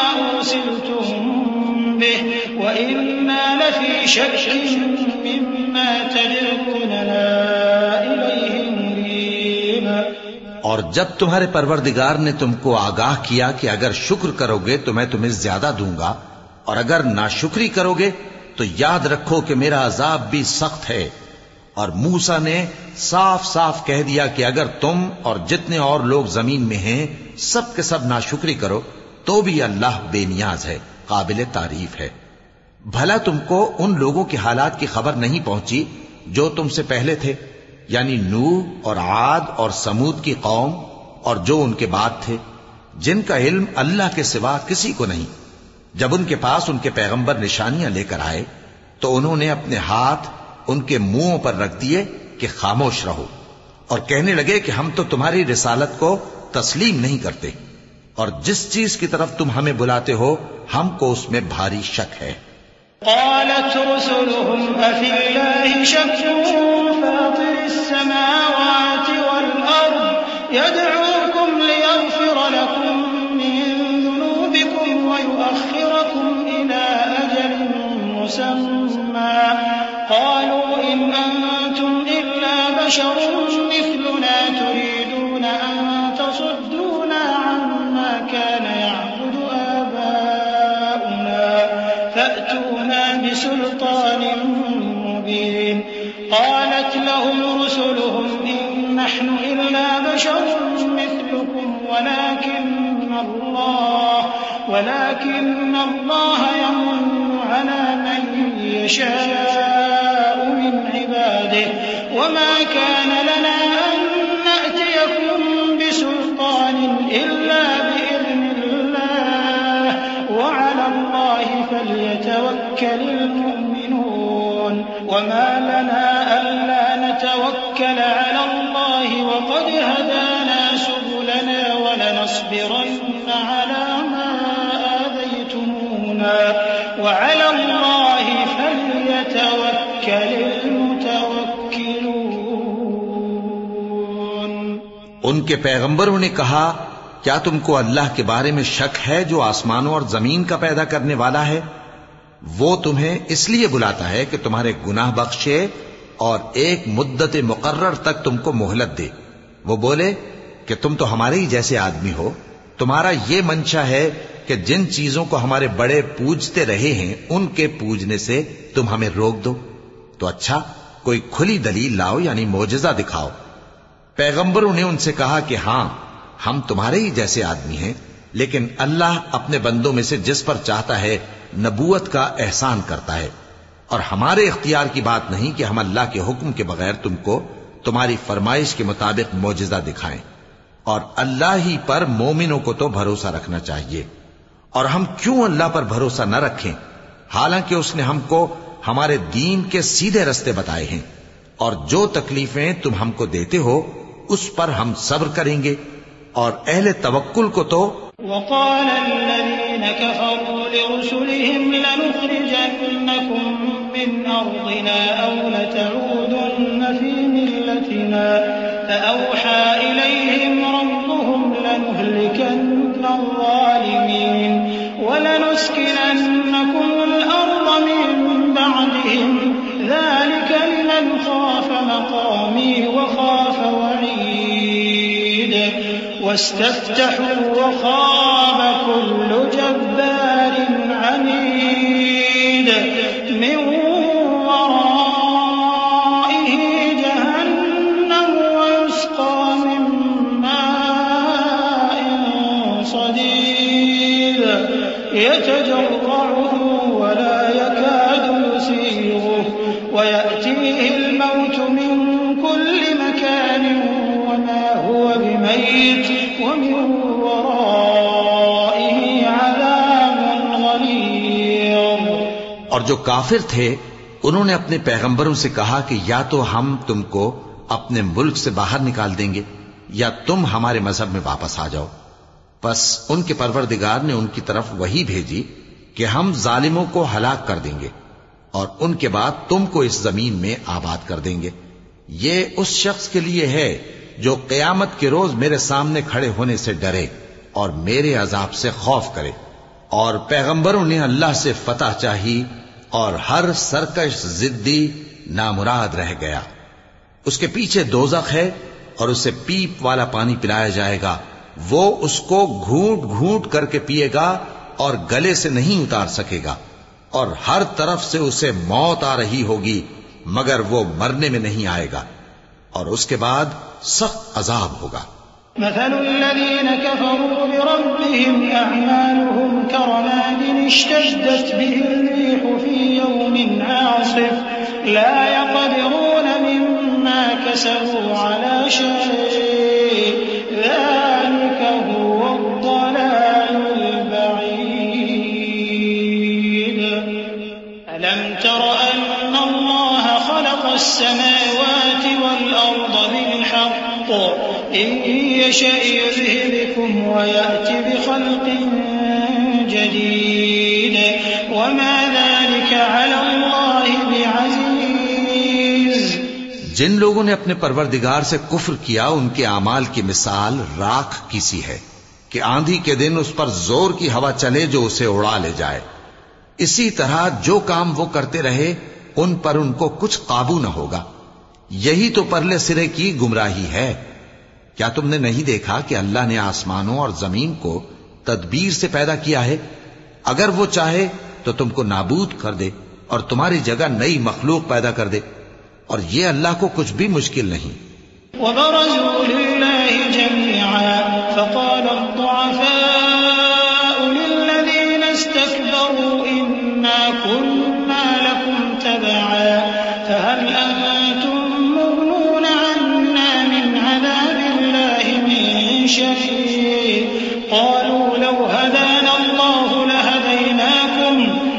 أرسلتم به وإنا لفي شك مما تدعوننا إليه مريب. اور جب تمہارے پروردگار نے تم کو آگاہ کیا کہ اگر شکر کرو گے تو میں تمہیں زیادہ دوں گا اور اگر ناشکری کرو گے تو یاد رکھو کہ میرا عذاب بھی سخت ہے. اور موسیٰ نے صاف صاف کہہ دیا کہ اگر تم اور جتنے اور لوگ زمین میں ہیں سب کے سب ناشکری کرو تو بھی اللہ بے نیاز ہے، قابل تعریف ہے. بھلا تم کو ان لوگوں کے حالات کی خبر نہیں پہنچی جو تم سے پہلے تھے، یعنی نوح اور عاد اور سمود کی قوم اور جو ان کے بعد تھے، جن کا علم اللہ کے سوا کسی کو نہیں. جب ان کے پاس ان کے پیغمبر نشانیاں لے کر آئے تو انہوں نے اپنے ہاتھ ان کے منہوں پر رکھ دیے کہ خاموش رہو، اور کہنے لگے کہ ہم تو تمہاری رسالت کو تسلیم نہیں کرتے، اور جس چیز کی طرف تم ہمیں بلاتے ہو ہم کو اس میں بھاری شک ہے. قالت رسلهم أفي الله شك فاطر السماوات والأرض يدعوكم ليغفر لكم من ذنوبكم ويؤخركم إلى أجل مسمى قالوا إن أنتم إلا بشر مثلنا تريدون أن تصدونا عما كان يعبد آباؤنا فأتونا بسلطان مبين. قالت لهم رسلهم إن نحن إلا بشر مثلكم ولكن الله ولكن الله يمن على من يشاء من عباده وما كان لنا أن نأتيكم بسلطان إلا بإذن الله وعلى الله فليتوكل المؤمنون. وما لنا ألا نتوكل على الله وقد هدانا سبلنا ولنصبرن على ما آذيتمونا وعلى الله فليتوكل المتوكلون. ان کے پیغمبروں نے کہا کیا تم کو اللہ کے بارے میں شک ہے جو آسمانوں اور زمین کا پیدا کرنے والا ہے؟ وہ تمہیں اس لیے بلاتا ہے کہ تمہارے گناہ بخشے اور ایک مدت مقرر تک تم کو مہلت دے. وہ بولے کہ تم تو ہمارے ہی جیسے آدمی ہو، تمہارا یہ منشا ہے کہ جن چیزوں کو ہمارے بڑے پوجتے رہے ہیں ان کے پوجنے سے تم ہمیں روک دو. تو اچھا کوئی کھلی دلیل لاؤ، یعنی معجزہ دکھاؤ. پیغمبروں نے ان سے کہا کہ ہاں ہم تمہارے ہی جیسے آدمی ہیں، لیکن اللہ اپنے بندوں میں سے جس پر چاہتا ہے نبوت کا احسان کرتا ہے، اور ہمارے اختیار کی بات نہیں کہ ہم اللہ کے حکم کے بغیر تم کو تمہاری فرمائش کے مطابق معجزہ دکھائیں. اور اللہ ہی پر مومنوں کو تو بھروسہ رکھنا چاہیے. اور ہم کیوں اللہ پر بھروسہ نہ رکھیں حالانکہ اس نے ہم کو ہمارے دین کے سیدھے رستے بتائے ہیں، اور جو تکلیفیں تم ہم کو دیتے ہو اس پر ہم صبر کریں گے. اور اہل توکل کو تو وقال الذين كفروا لرسلهم لنخرجنكم أرضنا أو لتعودن في ملتنا فأوحى إليهم ربهم لنهلكن الظالمين ولنسكننكم الأرض من بعدهم ذلك لمن خاف مقامي وخاف وعيد واستفتحوا وخاب كل جبار عنيد من ورائه جهنم ويسقى من ماء صديد يتجرعه ولا يكاد يسيغه ويأتيه الموت من كل مكان وما هو بميت ومن ورائه عذاب غليظ۔ اور جو کافر تھے انہوں نے اپنے پیغمبروں سے کہا کہ یا تو ہم تم کو اپنے ملک سے باہر نکال دیں گے یا تم ہمارے مذہب میں واپس آ جاؤ۔ بس ان کے پروردگار نے ان کی طرف وحی بھیجی کہ ہم ظالموں کو ہلاک کر دیں گے اور ان کے بعد تم کو اس زمین میں آباد کر دیں گے۔ یہ اس شخص کے لیے ہے جو قیامت کے روز میرے سامنے کھڑے ہونے سے ڈرے اور میرے عذاب سے خوف کرے۔ اور پیغمبروں نے اللہ سے فتح چاہی اور ہر سرکش ضدی نامراد رہ گیا۔ اس کے پیچھے دوزخ ہے اور اسے پیپ والا پانی پلایا جائے گا، وہ اس کو گھونٹ گھونٹ کر کے پیے گا اور گلے سے نہیں اتار سکے گا، اور ہر طرف سے اسے موت آ رہی ہوگی مگر وہ مرنے میں نہیں آئے گا، اور اس کے بعد سخت عذاب ہوگا۔ مثل الذين كفروا بربهم أعمالهم كرماد اشتدت به الريح في يوم عاصف لا يقدرون مما كسبوا على شيء ذلك هو الضلال البعيد ألم تر أن الله خلق السماوات والأرض بالحق إن يشأ يذهبكم ويأتي بخلق جديد وما ذلك على الله بعزيز۔ جن لوگوں نے اپنے پروردگار سے کفر کیا ان کے اعمال کی مثال راکھ کی سی ہے کہ آندھی کے دن اس پر زور کی ہوا چلے جو اسے اڑا لے جائے۔ اسی طرح جو کام وہ کرتے رہے ان پر ان کو کچھ قابو نہ ہوگا۔ یہی تو پرلے سرے کی گمراہی ہے۔ کیا تم نے نہیں دیکھا کہ اللہ نے آسمانوں اور زمین کو تدبیر سے پیدا کیا ہے؟ اگر وہ چاہے تو تم کو نابود کر دے اور تمہاری جگہ نئی مخلوق پیدا کر دے، اور یہ اللہ کو کچھ بھی مشکل نہیں۔ وبرزوا لله جميعا فقال الضعفاء للذين استكبروا إنا كنا لكم تبعا فهل أنتم مغنون عنا من عذاب الله من شيء قالوا لو هدانا الله لهديناكم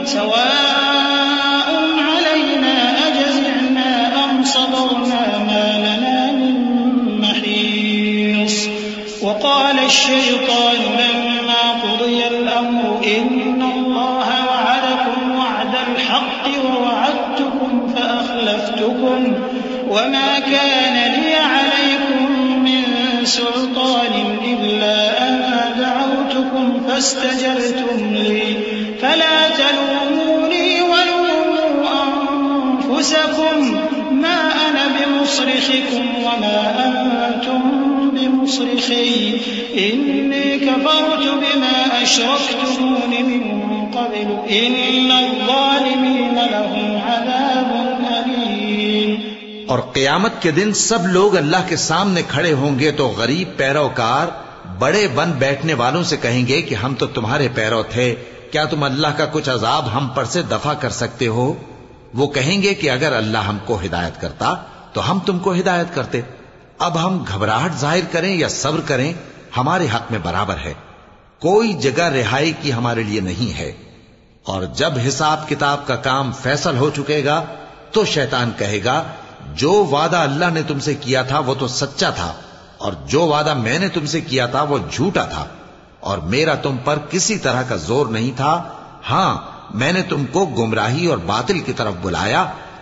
سواء علينا أجزعنا أم صبرنا ما لنا من محيص وقال الشيطان لما قضي الأمر إن الله وعدكم وعد الحق ووعدتكم فأخلفتكم وما كان لي عليكم من سلطان إلا أن دعوتكم فاستجبتم لي فلا تلوموني ولوموا أنفسكم ما أنا بمصرخكم وما أنتم بمصرخي إني كفرت بما أشركتمون من قبل إن الظالمين لهم عذاب أليم۔ اور قیامت کے دن سب لوگ اللہ کے سامنے کھڑے ہوں گے تو غریب پیروکار بڑے بن بیٹھنے والوں سے کہیں گے کہ ہم تو تمہارے پیرو تھے، کیا تم اللہ کا کچھ عذاب ہم پر سے دفع کر سکتے ہو؟ وہ کہیں گے کہ اگر اللہ ہم کو ہدایت کرتا تو ہم تم کو ہدایت کرتے۔ اب ہم گھبراہٹ ظاہر کریں یا صبر کریں ہمارے حق میں برابر ہے، کوئی جگہ رہائی کی ہمارے لیے نہیں ہے۔ اور جب حساب کتاب کا کام فیصل ہو چکے گا تو شیطان کہے گا جو وعدہ اللہ نے تم سے کیا تھا وہ تو سچا تھا، اور جو وعدہ میں نے تم سے کیا تھا وہ جھوٹا تھا، اور میرا تم پر کسی طرح کا زور نہیں تھا۔ ہاں میں نے تم کو گمراہی اور باطل کی طرف بلایا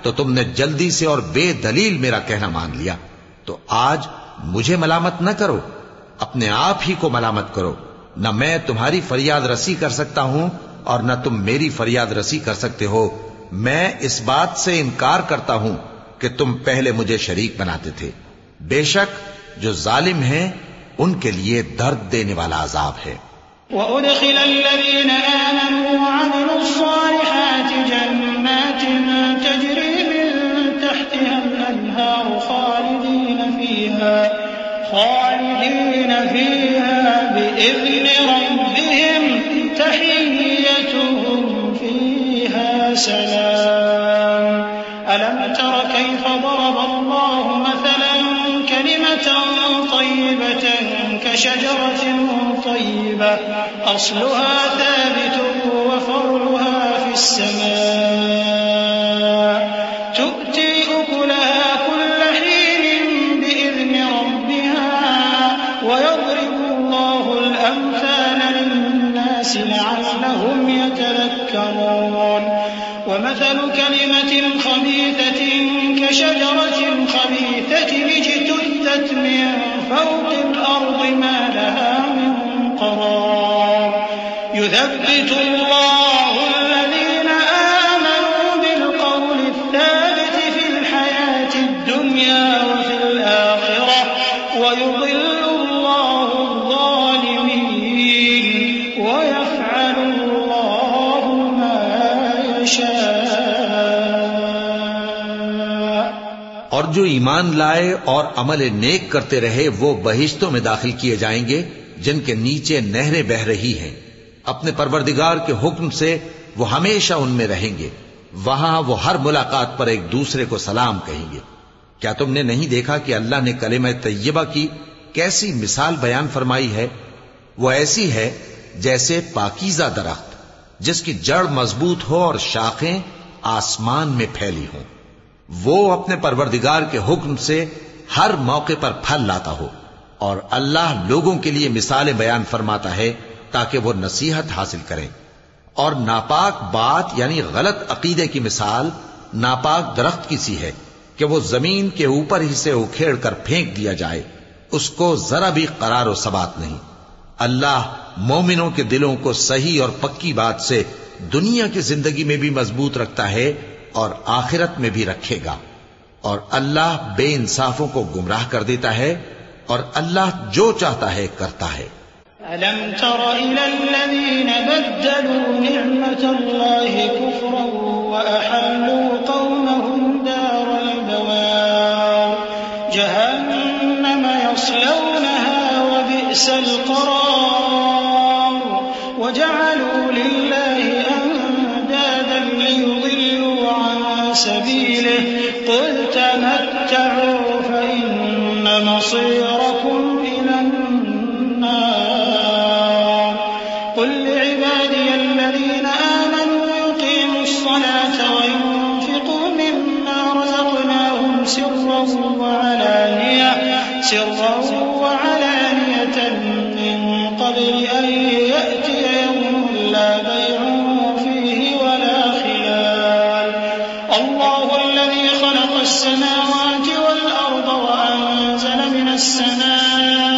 تو تم نے جلدی سے اور بے دلیل میرا کہنا مان لیا. تو آج مجھے ملامت نہ کرو، اپنے آپ ہی کو ملامت کرو. نہ میں تمہاری فریاد رسی کر سکتا ہوں اور نہ تم میری فریاد رسی کر سکتے ہو. میں اس بات سے انکار کرتا ہوں کہ تم پہلے مجھے شریک بناتے تھے. بے شک جو ظالم ہیں ان کے لیے درد دینے والا عذاب ہے. وَأُدْخِلَ الَّذِينَ آمَنُوا وَعَمِلُوا الصَّالِحَاتِ جَنَّاتٍ تَجْرِي مِن تَحْتِهَا الْأَنْهَارُ خَالِدِينَ فِيهَا خالدين فيها بإذن ربهم تحيتهم فيها سلام. ألم تر كيف ضرب الله مثلا كلمة طيبة كشجرة طيبة أصلها ثابت وفرعها في السماء تؤتي أكلها كل حين بإذن ربها ويضرب الله الأمثال للناس لعلهم يتذكرون. ومثل كلمة خبيثة كشجرة خبيثة اجتثت من فوق الأرض ما لها من قرار. يثبت الله الذين آمنوا بالقول الثابت في الحياة الدنيا وفي الآخرة ويضل الله الظالمين ويفعل الله ما يشاء. اور جو ایمان لائے اور عمل نیک کرتے رہے وہ بہشتوں میں داخل کیے جائیں گے جن کے نیچے نہریں بہہ رہی ہیں. اپنے پروردگار کے حکم سے وہ ہمیشہ ان میں رہیں گے. وہاں وہ ہر ملاقات پر ایک دوسرے کو سلام کہیں گے. کیا تم نے نہیں دیکھا کہ اللہ نے کلمہ طیبہ کی کیسی مثال بیان فرمائی ہے؟ وہ ایسی ہے جیسے پاکیزہ درخت جس کی جڑ مضبوط ہو اور شاخیں آسمان میں پھیلی ہوں. وہ اپنے پروردگار کے حکم سے ہر موقع پر پھل لاتا ہو. اور اللہ لوگوں کے لیے مثالیں بیان فرماتا ہے تاکہ وہ نصیحت حاصل کریں. اور ناپاک بات یعنی غلط عقیدے کی مثال ناپاک درخت کی سی ہے کہ وہ زمین کے اوپر ہی سے اکھیڑ کر پھینک دیا جائے، اس کو ذرا بھی قرار و ثبات نہیں. اللہ مومنوں کے دلوں کو صحیح اور پکی بات سے دنیا کی زندگی میں بھی مضبوط رکھتا ہے اور آخرت میں بھی رکھے گا. اور اللہ بے انصافوں کو گمراہ کر دیتا ہے اور اللہ جو چاہتا ہے کرتا ہے. أَلَمْ تَرَ إِلَى الَّذِينَ بَدَّلُوا نِعْمَةَ اللَّهِ كُفْرًا وَأَحَلُّوا قَوْمَهُمْ دَارَ الْبَوَارِ جَهَنَّمَ يَصْلَوْنَهَا وَبِئْسَ الْقَرَارُ وَجَعَلُوا لِلَّهِ أَندَادًا لِيُضِلُّوا عَن سَبِيلِهِ قُلْ تَمَتَّعُوا فَإِنَّ مَصِيرَكُمْ إِلَى النَّارِ. قل لعبادي الذين آمنوا يقيموا الصلاة وينفقوا مما رزقناهم سرا وعلانية سرا وعلانية من قبل أن يأتي يوم لا بيع فيه ولا خلال. الله الذي خلق السماوات والأرض وأنزل من السماء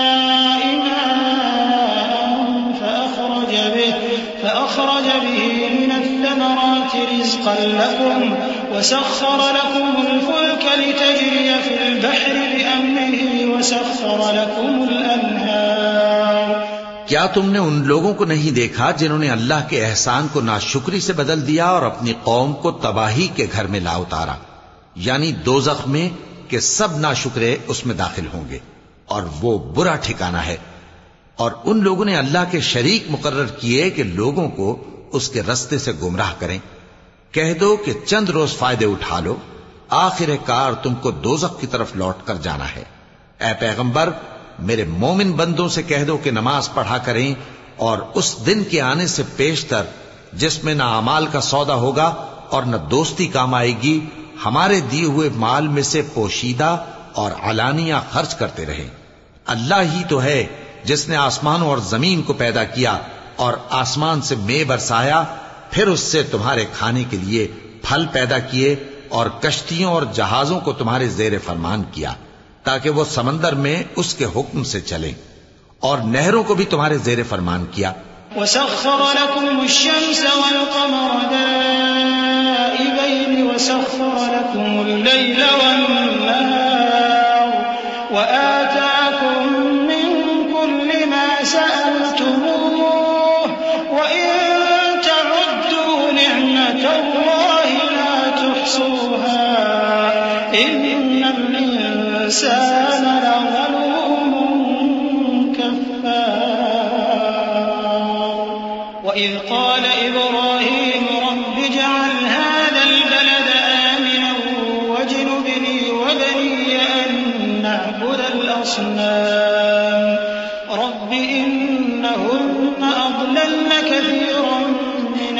فأخرج به من الثمرات رزقا لكم وسخر لكم الفلك لتجري في البحر بأمره وسخر لكم الأنهار. کیا تم نے ان لوگوں کو نہیں دیکھا جنہوں نے اللہ کے احسان کو ناشکری سے بدل دیا اور اپنی قوم کو تباہی کے گھر میں لا اتارا، یعنی دوزخ میں کہ سب ناشکرے اس میں داخل ہوں گے اور وہ برا ٹھکانہ ہے. اور ان لوگوں نے اللہ کے شریک مقرر کیے کہ لوگوں کو اس کے رستے سے گمراہ کریں. کہہ دو کہ چند روز فائدے اٹھا لو، آخر کار تم کو دوزخ کی طرف لوٹ کر جانا ہے. اے پیغمبر میرے مومن بندوں سے کہہ دو کہ نماز پڑھا کریں اور اس دن کے آنے سے پیشتر جس میں نہ اعمال کا سودا ہوگا اور نہ دوستی کام آئے گی ہمارے دیے ہوئے مال میں سے پوشیدہ اور علانیہ خرچ کرتے رہیں. اللہ ہی تو ہے جس نے آسمانوں اور زمین کو پیدا کیا اور آسمان سے مے برسایا، پھر اس سے تمہارے کھانے کے لیے پھل پیدا کیے اور کشتیوں اور جہازوں کو تمہارے زیر فرمان کیا تاکہ وہ سمندر میں اس کے حکم سے چلیں، اور نہروں کو بھی تمہارے زیر فرمان کیا۔ وسخر لكم الشمس والقمر دائبين وسخر لكم الليل والنهار وآتاكم من كل ما سألتموه وإن تعدوا نعمة الله لا تحصوها إن الإنسان لظلوم كفار وإذ قال إبراهيم رب اجعل هذا البلد آمنا واجنبني وبني أن نعبد الأصنام رب إنهن أضللن كثيرا من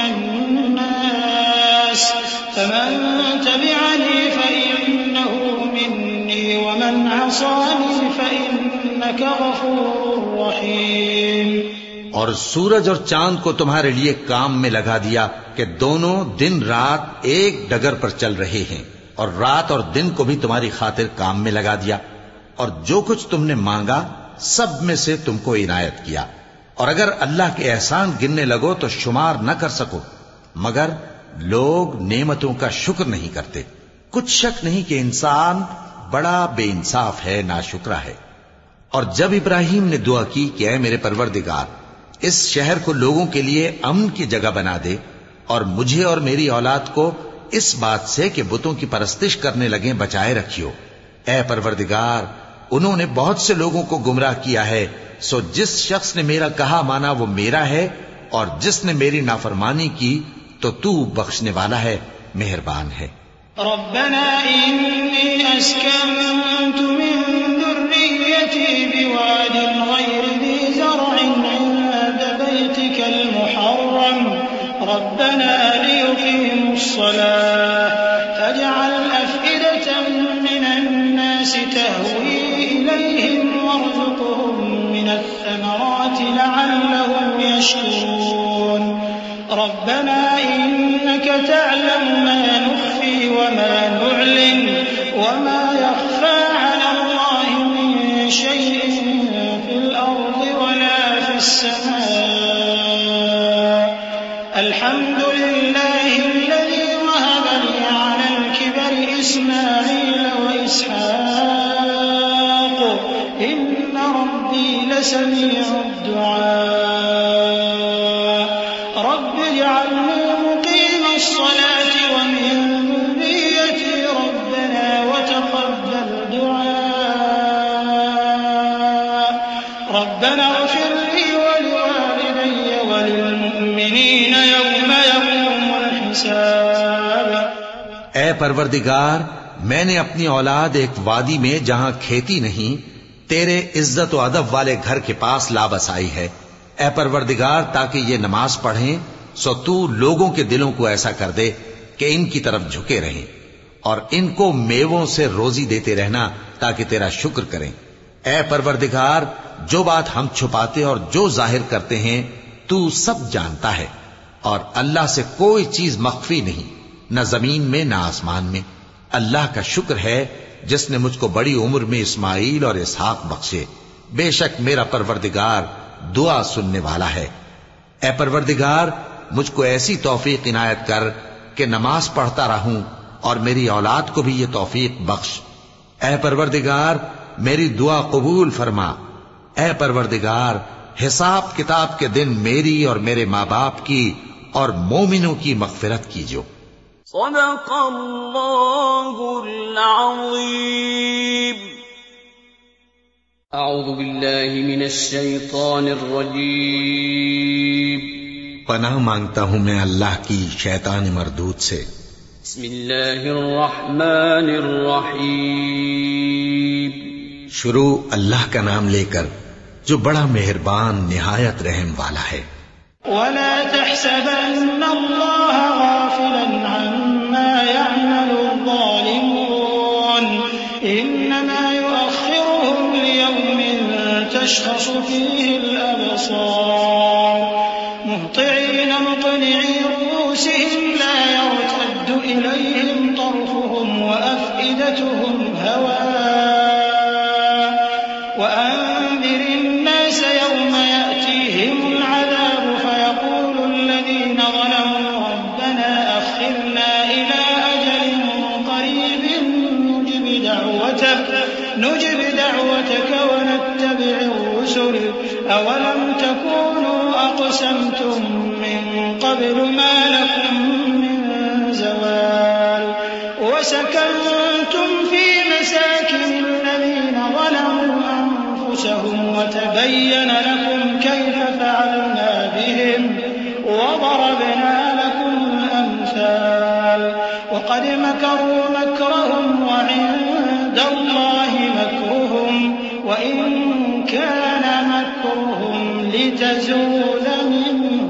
الناس فمن تبعني فإنه مني ومن عصاني فإنك غفور رحيم۔ اور سورج اور چاند کو تمہارے لیے کام میں لگا دیا کہ دونوں دن رات ایک ڈگر پر چل رہے ہیں، اور رات اور دن کو بھی تمہاری خاطر کام میں لگا دیا، اور جو کچھ تم نے مانگا سب میں سے تم کو عنایت کیا، اور اگر اللہ کے احسان گننے لگو تو شمار نہ کر سکو، مگر لوگ نعمتوں کا شکر نہیں کرتے۔ کچھ شک نہیں کہ انسان بڑا بے انصاف ہے، ناشکرا ہے۔ اور جب ابراہیم نے دعا کی کہ اے میرے پروردگار، اس شہر کو لوگوں کے لیے امن کی جگہ بنا دے، اور مجھے اور میری اولاد کو اس بات سے کہ بتوں کی پرستش کرنے لگیں بچائے رکھیو۔ اے پروردگار، انہوں نے بہت سے لوگوں کو گمراہ کیا ہے، سو جس شخص نے میرا کہا مانا وہ میرا ہے، اور جس نے میری نافرمانی کی تو تو بخشنے والا ہے، مہربان ہے۔ ربنا إني أسكنت من ذريتي بواد غير ذي زرع عند بيتك المحرم ربنا ليقيموا الصلاة فاجعل أفئدة من الناس تهوي إليهم وارزقهم من الثمرات لعلهم يشكرون ربنا إنك تعلم ما نخفي وما نعلن وما يخفى على الله من شيء في الأرض ولا في السماء الحمد لله الذي وهب لي على الكبر إسماعيل وإسحاق إن ربي لسميع الدعاء رب اجعلني مقيم الصلاة ومن ذريتي ربنا وتقبل دعاء ربنا اغفر لي ولوالدي وللمؤمنين يوم يقوم الحساب۔ اے پروردگار، میں نے اپنی اولاد ایک وادی میں جہاں کھیتی نہیں تیرے عزت و ادب والے گھر کے پاس لا بسائی ہے۔ اے پروردگار، تاکہ یہ نماز پڑھیں سو تو لوگوں کے دلوں کو ایسا کر دے کہ ان کی طرف جھکے رہیں، اور ان کو میووں سے روزی دیتے رہنا تاکہ تیرا شکر کریں۔ اے پروردگار، جو بات ہم چھپاتے اور جو ظاہر کرتے ہیں تو سب جانتا ہے، اور اللہ سے کوئی چیز مخفی نہیں، نہ زمین میں نہ آسمان میں۔ اللہ کا شکر ہے جس نے مجھ کو بڑی عمر میں اسماعیل اور اسحاق بخشے، بے شک میرا پروردگار دعا سننے والا ہے۔ اے پروردگار، مجھ کو ایسی توفیق عنایت کر کہ نماز پڑھتا رہوں، اور میری اولاد کو بھی یہ توفیق بخش۔ اے پروردگار، میری دعا قبول فرما۔ اے پروردگار، حساب کتاب کے دن میری اور میرے ماں باپ کی اور مومنوں کی مغفرت کیجو۔ صدق اللہ العظیم۔ اعوذ باللہ من الشیطان الرجیم۔ پناہ مانگتا ہوں میں اللہ کی شیطان مردود سے۔ بسم اللہ الرحمن الرحیم۔ شروع اللہ کا نام لے کر جو بڑا مہربان نہایت رحم والا ہے۔ ولا تحسبن الله غافلا عما يعمل الظالمون إنما يؤخرهم ليوم تشخص فيه الأبصار مهطعين مقنعي رؤوسهم لا يرتد إليهم طرفهم أفئدتهم هواء وأنذر الناس يوم يأتيهم العذاب فيقول الذين ظلموا ربنا أخرنا إلى أجل قريب نجب دعوتك نجب دعوتك ونتبع الرسل أولم تكونوا أقسمتم من قبل ما لكم من زوال وسكنتم في مساكن الذين ظلموا أنفسهم وتبين لكم كيف فعلنا بهم وضربنا لكم الأمثال وقد مكروا مكرهم وعند الله مكرهم وإن كان مكرهم لتزول منه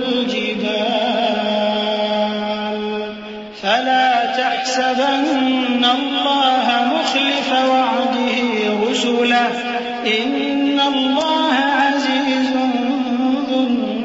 الجبال فلا تحسبن الله مخلف وعده رسله إن الله عزيز ذو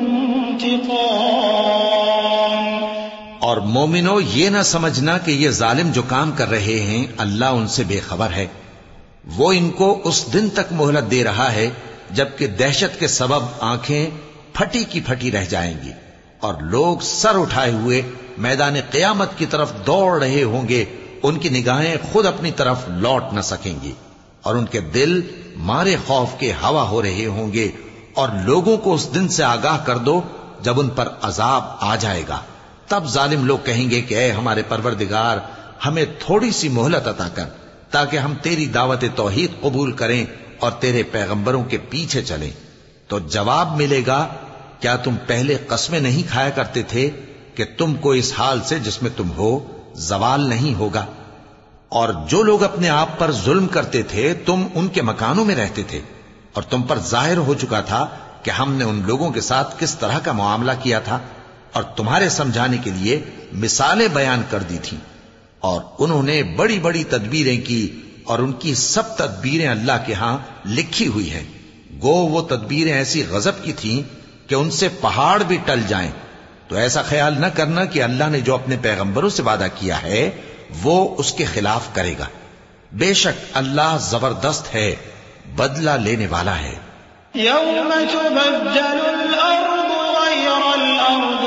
انتقام. اور مومنو یہ نہ سمجھنا کہ یہ ظالم جو کام کر رہے ہیں اللہ ان سے بے خبر ہے. وہ ان کو اس دن تک مہلت دے رہا ہے جبکہ دہشت کے سبب آنکھیں پھٹی کی پھٹی رہ جائیں گی اور لوگ سر اٹھائے ہوئے میدان قیامت کی طرف دوڑ رہے ہوں گے. ان کی نگاہیں خود اپنی طرف لوٹ نہ سکیں گی اور ان کے دل مارے خوف کے ہوا ہو رہے ہوں گے. اور لوگوں کو اس دن سے آگاہ کر دو جب ان پر عذاب آ جائے گا. تب ظالم لوگ کہیں گے کہ اے ہمارے پروردگار ہمیں تھوڑی سی مہلت عطا کر تاکہ ہم تیری دعوت توحید قبول کریں اور تیرے پیغمبروں کے پیچھے چلیں. تو جواب ملے گا کیا تم پہلے قسمیں نہیں کھایا کرتے تھے کہ تم کو اس حال سے جس میں تم ہو زوال نہیں ہوگا؟ اور جو لوگ اپنے آپ پر ظلم کرتے تھے تم ان کے مکانوں میں رہتے تھے اور تم پر ظاہر ہو چکا تھا کہ ہم نے ان لوگوں کے ساتھ کس طرح کا معاملہ کیا تھا اور تمہارے سمجھانے کے لیے مثالیں بیان کر دی تھیں. اور انہوں نے بڑی بڑی تدبیریں کی اور ان کی سب تدبیریں اللہ کے ہاں لکھی ہوئی ہیں. گو وہ تدبیریں ایسی غضب کی تھیں کہ ان سے پہاڑ بھی ٹل جائیں. تو ایسا خیال نہ کرنا کہ اللہ نے جو اپنے پیغمبروں سے وعدہ کیا ہے وہ اس کے خلاف کرے گا. بے شک اللہ زبردست ہے، بدلہ لینے والا ہے. يوم تبدل الأرض غير الأرض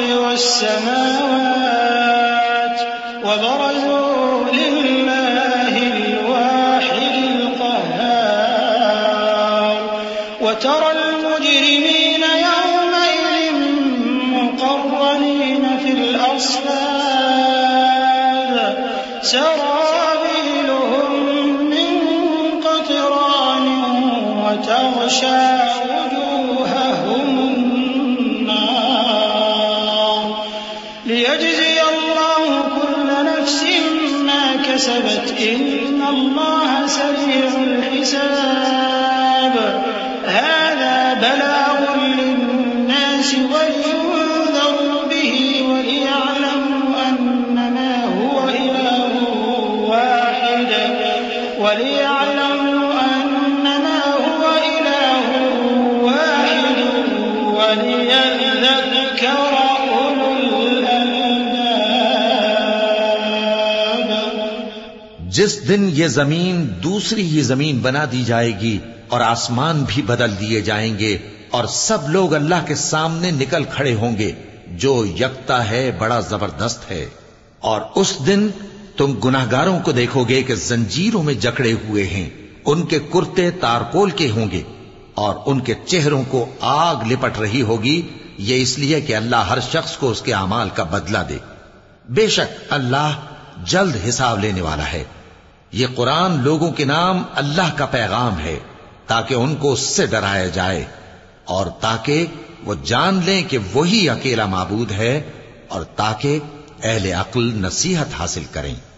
والسماوات وبرزوا لله الواحد القهار وترى المجرمين يومئذ مقرنين في الأصفاد سرابيلهم من قطران وتغشى وجوههم النار ليجزي الله كل نفس ما كسبت إن الله سريع الحساب. هذا بلاغ للناس ولينذروا به وليعلموا أنما هو إله واحد وليعلموا أنما هو إله واحد وليذكر أولو الألباب. جس دن یہ زمین دوسری ہی زمین بنا دی جائے گی اور آسمان بھی بدل دیے جائیں گے اور سب لوگ اللہ کے سامنے نکل کھڑے ہوں گے جو یکتا ہے بڑا زبردست ہے. اور اس دن تم گناہگاروں کو دیکھو گے کہ زنجیروں میں جکڑے ہوئے ہیں، ان کے کرتے تارکول کے ہوں گے اور ان کے چہروں کو آگ لپٹ رہی ہوگی. یہ اس لیے کہ اللہ ہر شخص کو اس کے اعمال کا بدلہ دے. بے شک اللہ جلد حساب لینے والا ہے. یہ قرآن لوگوں کے نام اللہ کا پیغام ہے تاکہ ان کو اس سے ڈرایا جائے اور تاکہ وہ جان لیں کہ وہی اکیلا معبود ہے اور تاکہ اہل عقل نصیحت حاصل کریں.